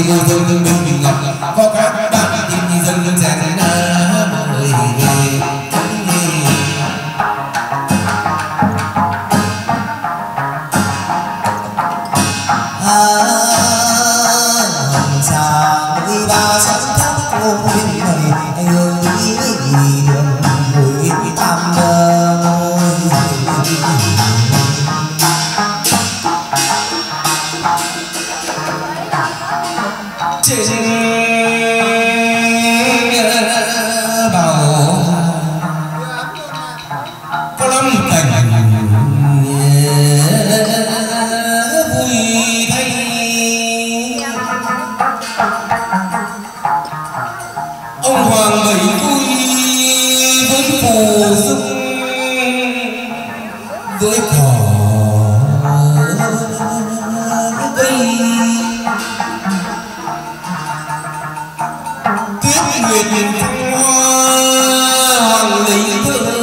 cô dân mình ngọc có các bạn tình dân chén mời chàng đi ba sáng tháp cô bên này anh ơi đường ngồi tam trên bảo có lắm cảnh vui thay ông hoàng bảy vui với phù dung với cỏ cây tuyết nguyệt phong hoa hoàng lý thơ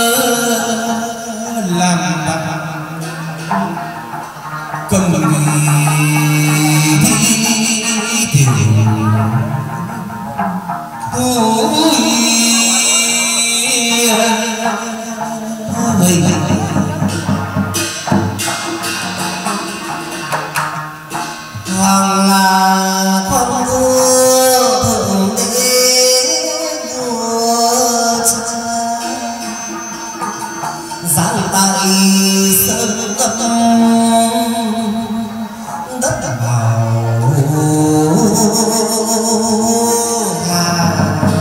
làm cầm thi tình hoàng là con vua thượng đế vua cha giáng tại sơn lâm đất bảo hà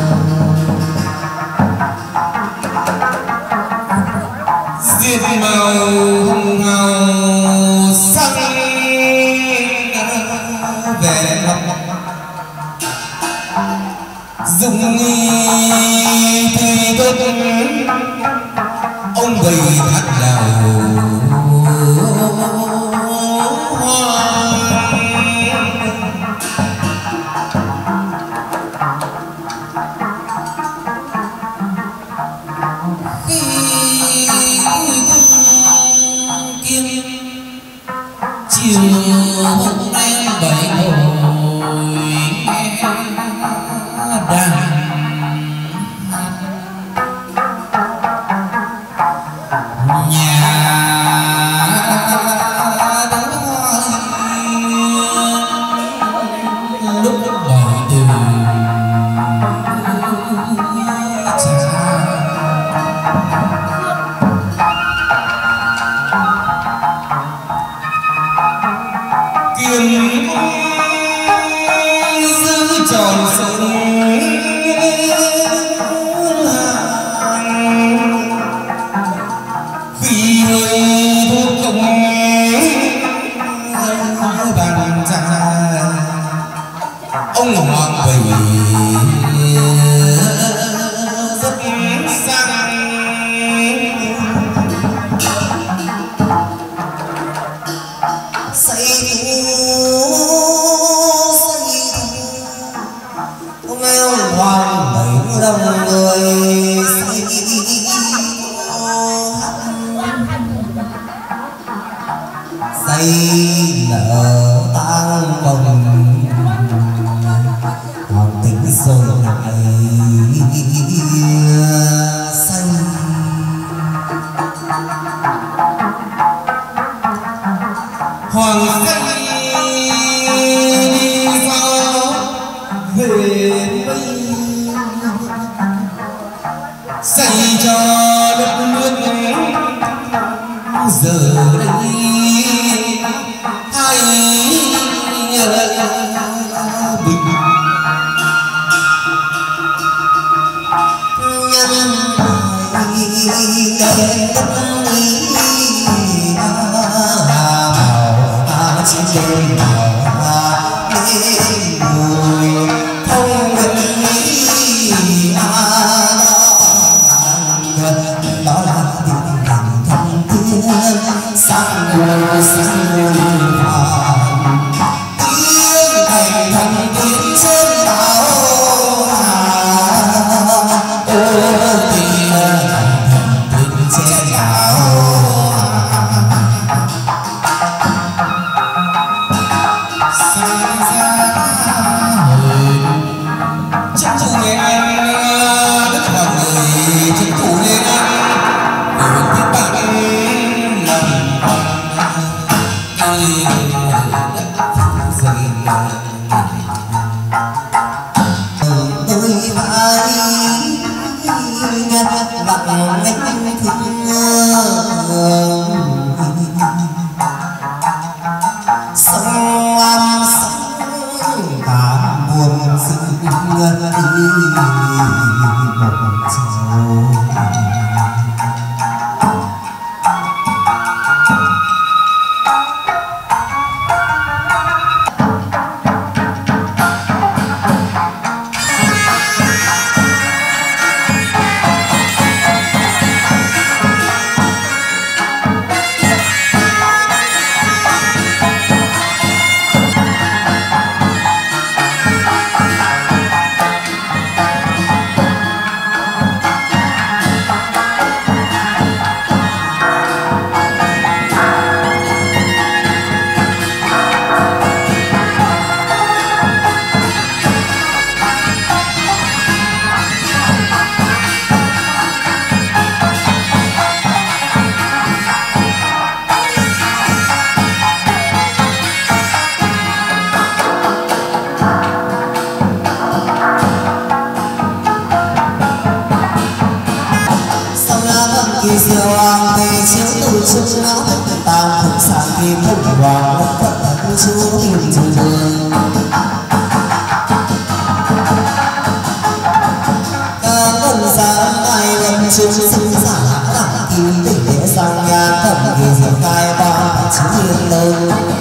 diệt màu hồng hào sắc vẻ dùng thì tốt ông bày hát đào hoa khi cung kim chiều hôm nay bảy ngồi đàn lúc bảy từ kiềm giữ tròn sân khi hơi thuốc công bàn trà ông hoàng bảy rất sang xây thú mèo hoàng bảy đồng người xây nở tang bồng hoàng tính rồi lại xây hoàng xây đi vào về mây xây cho đất nước giờ đây hai bình nhân đến đất ý trên đêm đêm mùi không nguyện ý đó là tình cảm thân thiết sang mùa sang vàng tiếng thành thân thiết trên đảo tình thân thiết trên đảo sinh ra chúng nó ta không sang kim không hoàng phật thần chúa thiên trường ca ngân giá ai lâm chúng sinh giả đẳng kim tỉ sang nhan thần kỳ diệu khai ba chữ thiên lâu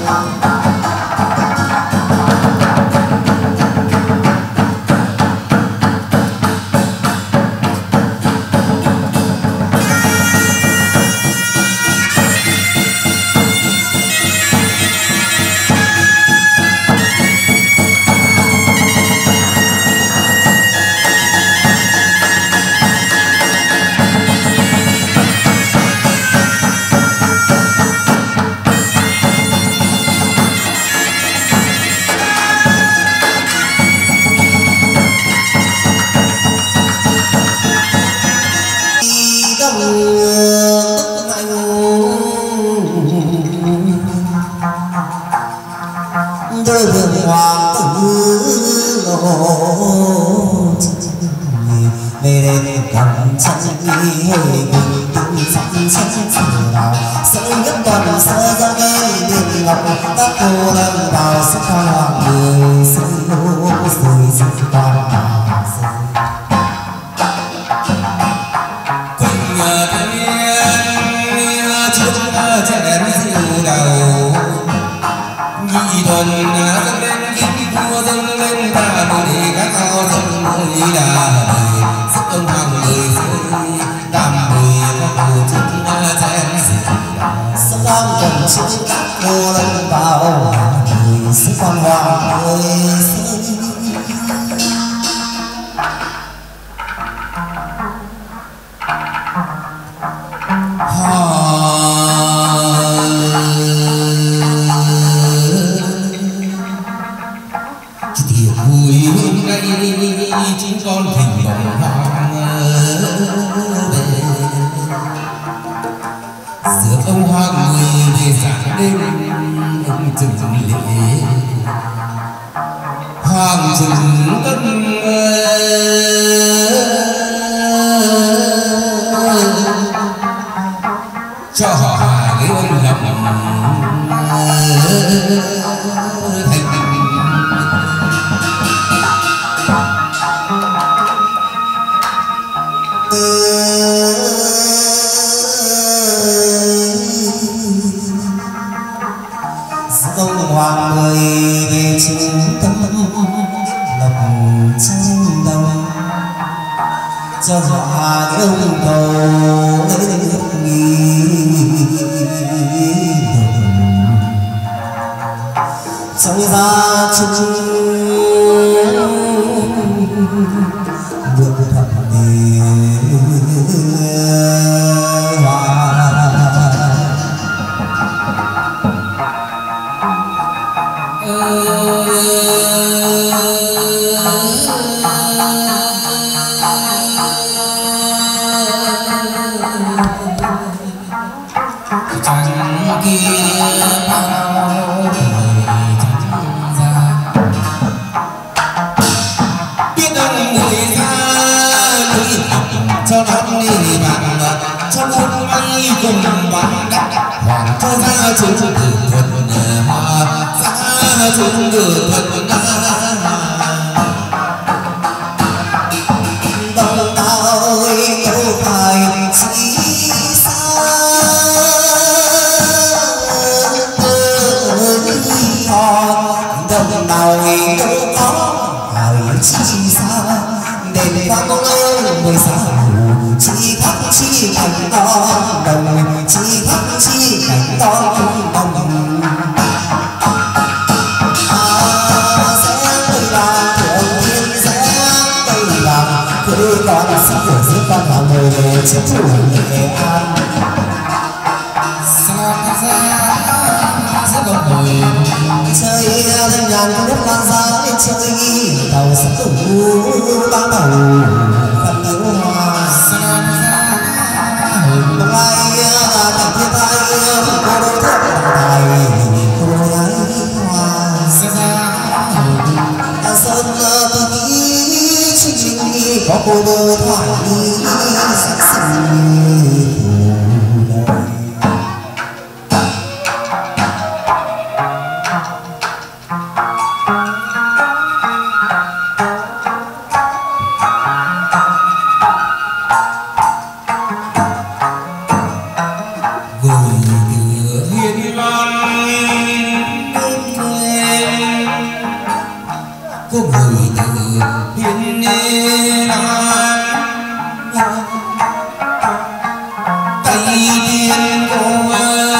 có cô đơn thoại đi sắc xinh có người từ hiên tay tiên cung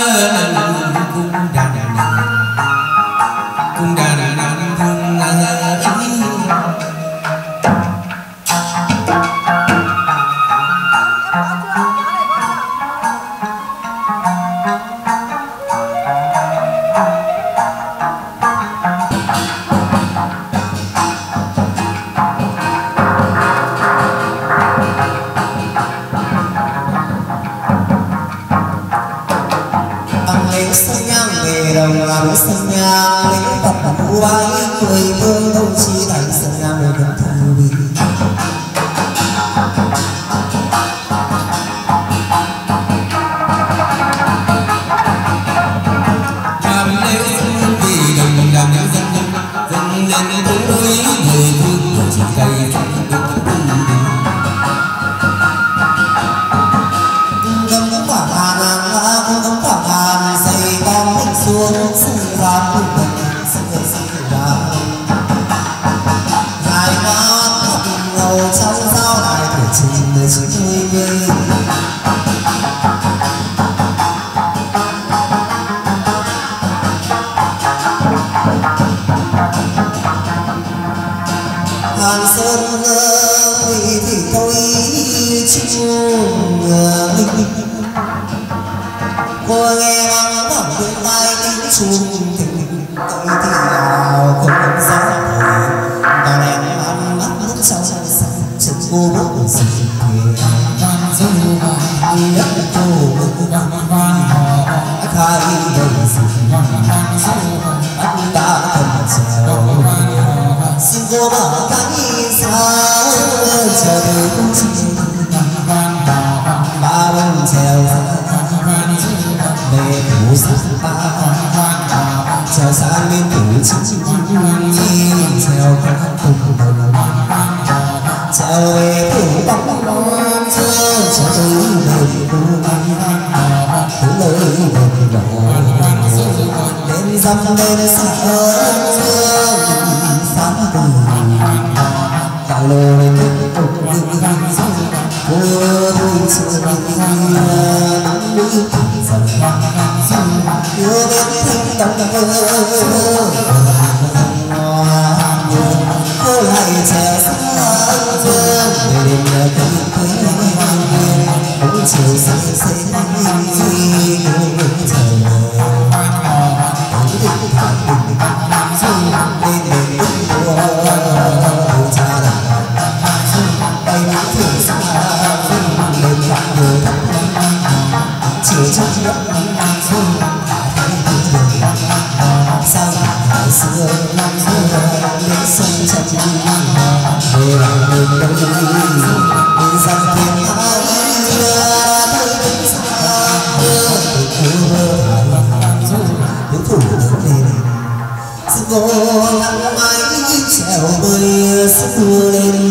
đàn thương đồng làm sân nhang lính tập vũ bái người thương đồng chí thành sân nhang người thân thân vì làm lễ xuân vì đồng làm những dân lên tới người thương đồng chí thành xuống sân ra cùng mình sân ra ngài hoa thắp ngầu trong giao lại tuổi trình đời chín mươi Hàn Sơn Ngụy thì tôi chung cô nghe vang vẳng bên tai tiếng chuông tình tôi thì nào không rõ thời và đèn ăn mắt nước trong chân cô bước gì vang dâu vang nhất cô vang vang họ khai đời gì vang dâu anh ta cần trèo xin cô mở cánh sao chờ đợi không chỉ ba bên trèo về phủ sang ta trèo sang bên phủ chính trèo các cùng đồng trèo về phủ bóng trèo tới đền tới nơi đền đỏ lên dăm lên sáng từ cả lời cô tôi chưa yêu biết thanh đồng cô lại trẻ sáng về đêm nhớ cây cũng chiều sáng xinh trời sao ngày xưa đến sân chân về lòng mình đâu đi sang thiên ai thấy đến xa những thủ lên sức cô nắng mãi trèo bơi sức lên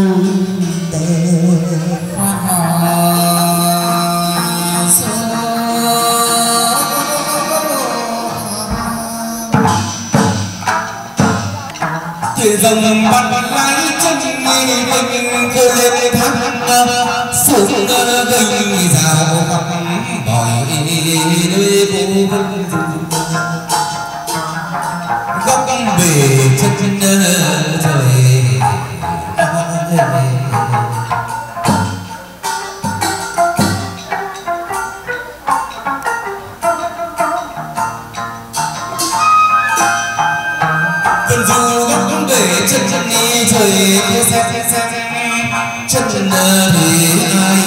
dòng bắt lái chân mình cô lên thác xuống gành rào khắp bòi nơi cô góc bể chân trời trời chân thì ai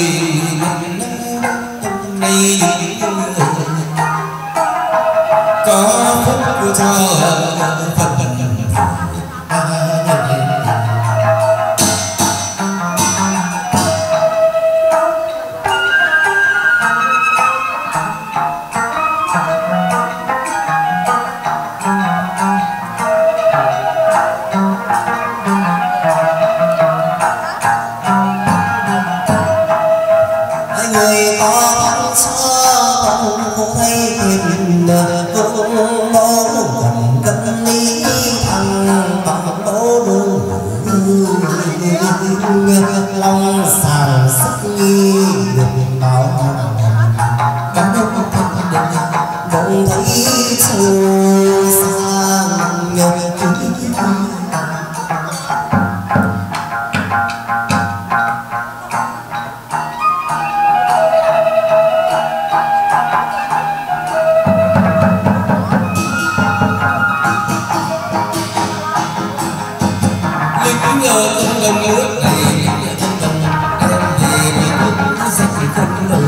nay có phúc cho Phật lòng xào sắc nghi được báo bỗng thấy trôi sang nhớ lần nước này không cần đem về nước sạch không lần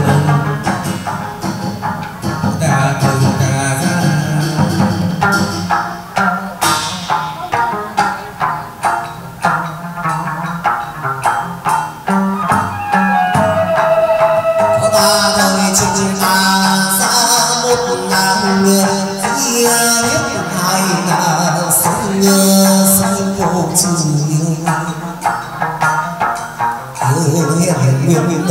ta từ ta ra có ta đời chúng ta xa một ngàn người khi biết hai ngàn sống nhớ sống vô trường hiện nguyên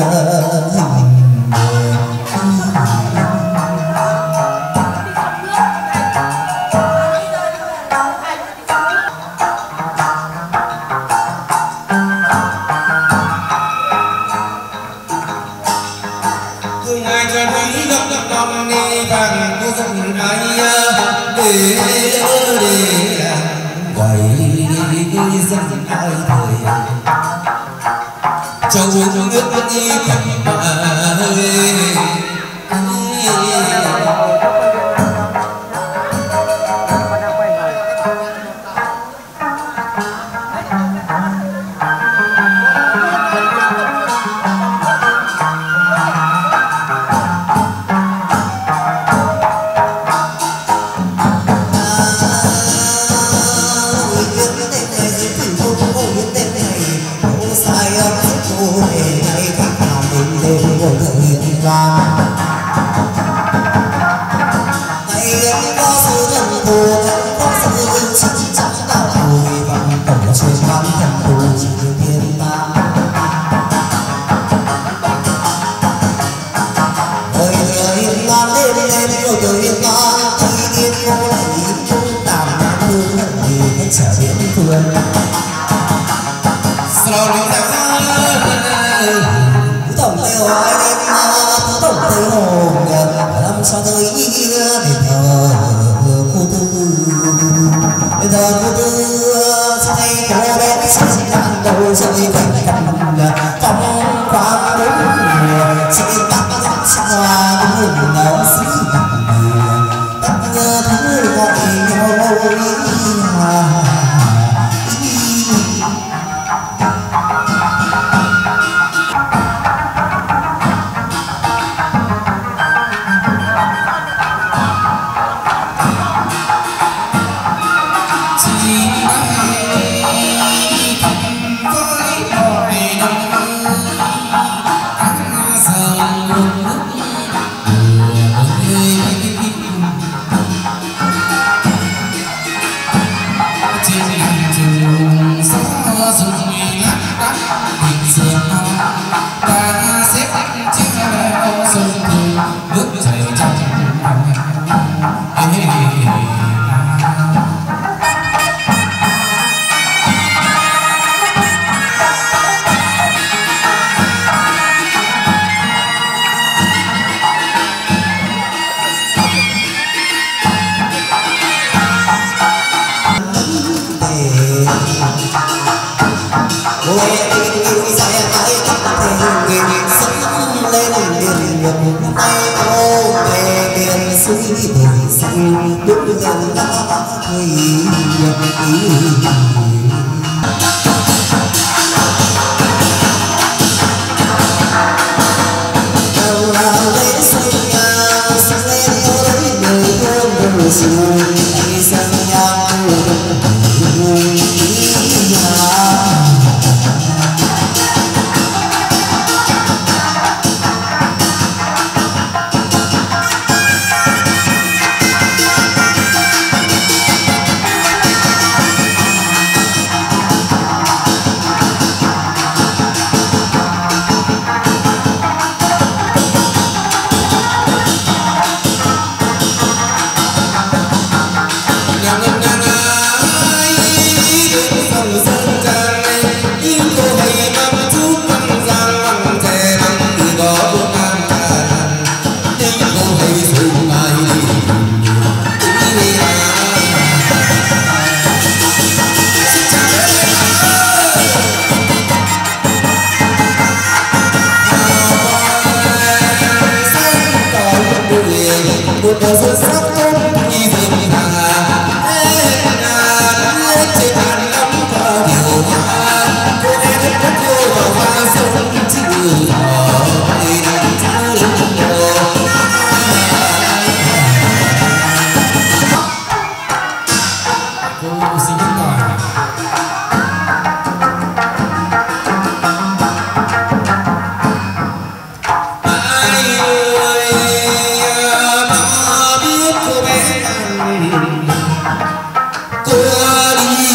thương ai cho thấy gấp gấp lòng nghe vàng cô dần ai để quay dân ai thời cho uống nước đi cầm ơi tổng tây hoài đêm tổng tây hồn làm sao tới để thờ cô tư say cô bé say ngàn đầu rơi quanh cằm trong khoang đúng say bắt hoa đúng nó xí tất thứ gọi nhau đúng gần đó thì đầu là lấy xanh nhà xanh lên lấy người thương đời xuôi đi xanh nhà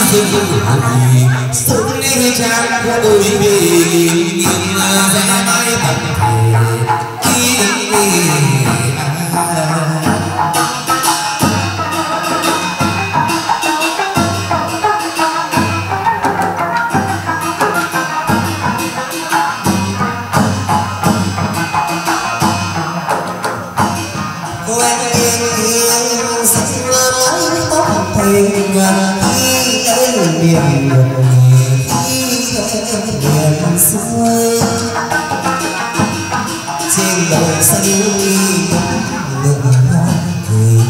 Sống nghe trang của đôi vì ra mãi tận trên đầu xanh ngừng hoa cười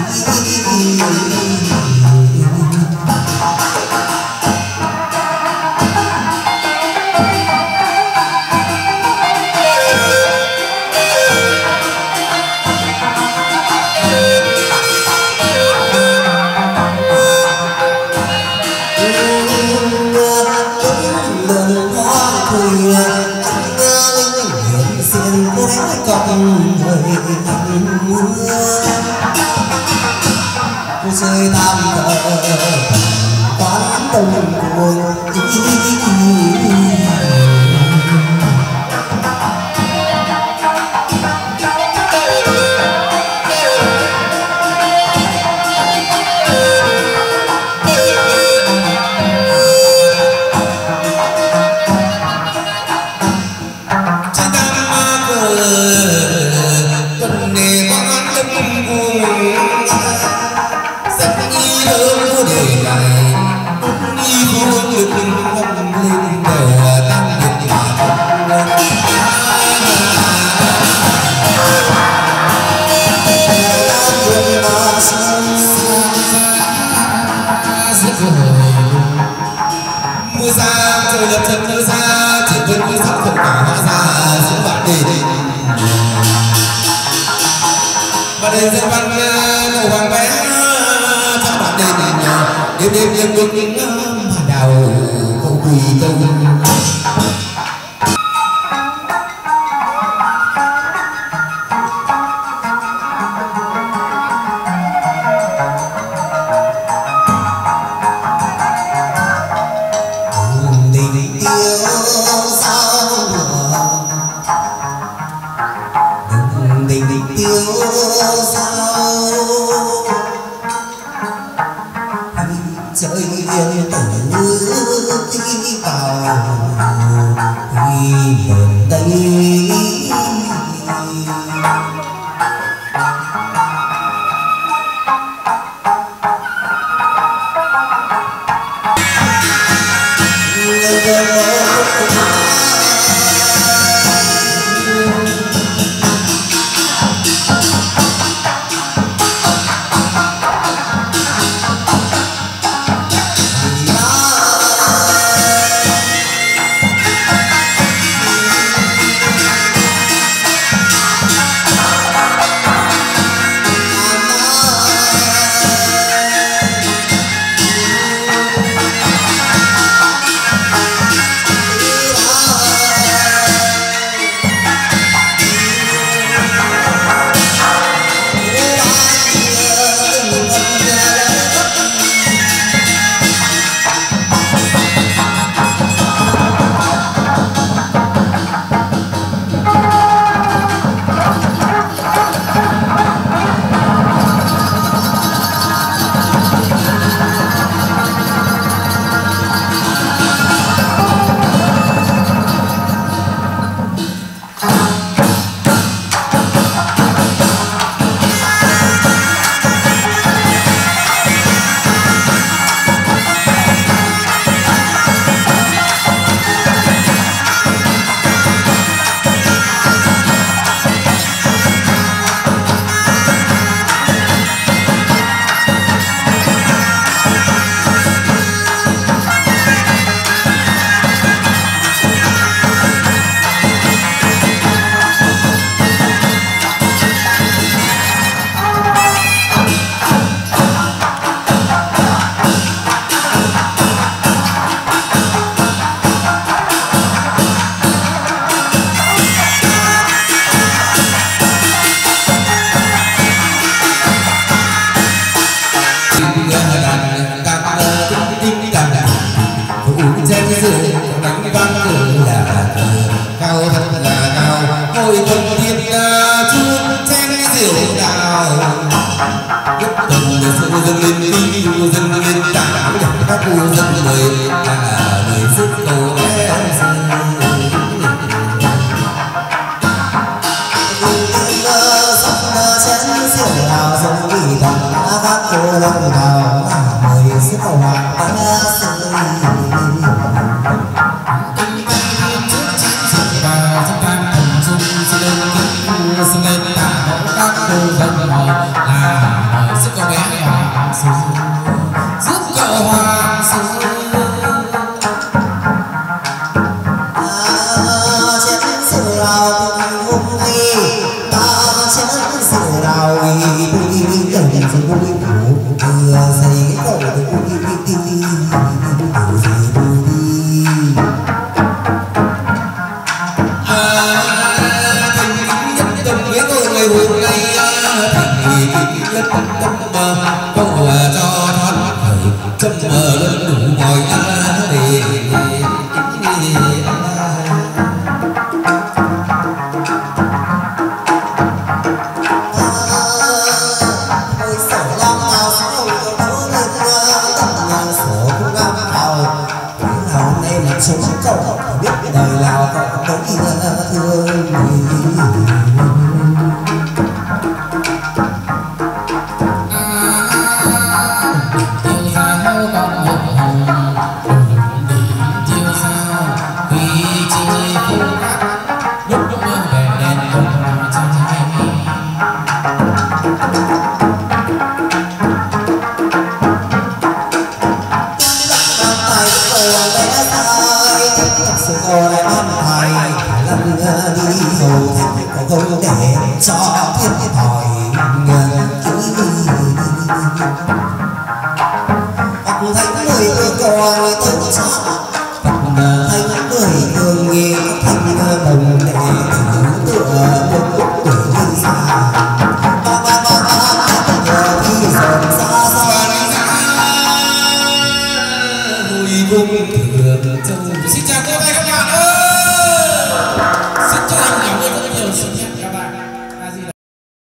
rơi tam cờ quán đông cuồng mưa xa trời lập chân mưa xa chỉ quên mưa sắc khổ cả hóa ra giữa bạn đền và đền dân văn màu vàng bé trong bạn đền đêm đêm bước đào câu quỳ câu trời yên tử đi vào miền Tây dân lên đi cô dân lên cả các cô dân người cả người sức cầu bé chén rượu nào giống vì thằng các cô đông đào người sức cầu hoàng ta sơi xin lên cả các cô dân người là sức cầu bé hoàng sức cầu hoàng chén rượu nào hôm nay ta chén rượu nào vì đồng sự vui vừa xây cầu hôm nay thành nhất tâm câu là cho thoát khởi châm mờ lên đủ mọi để sống cậu biết đời nào cậu có thương không để cho thiệt thòi hoặc thành người còn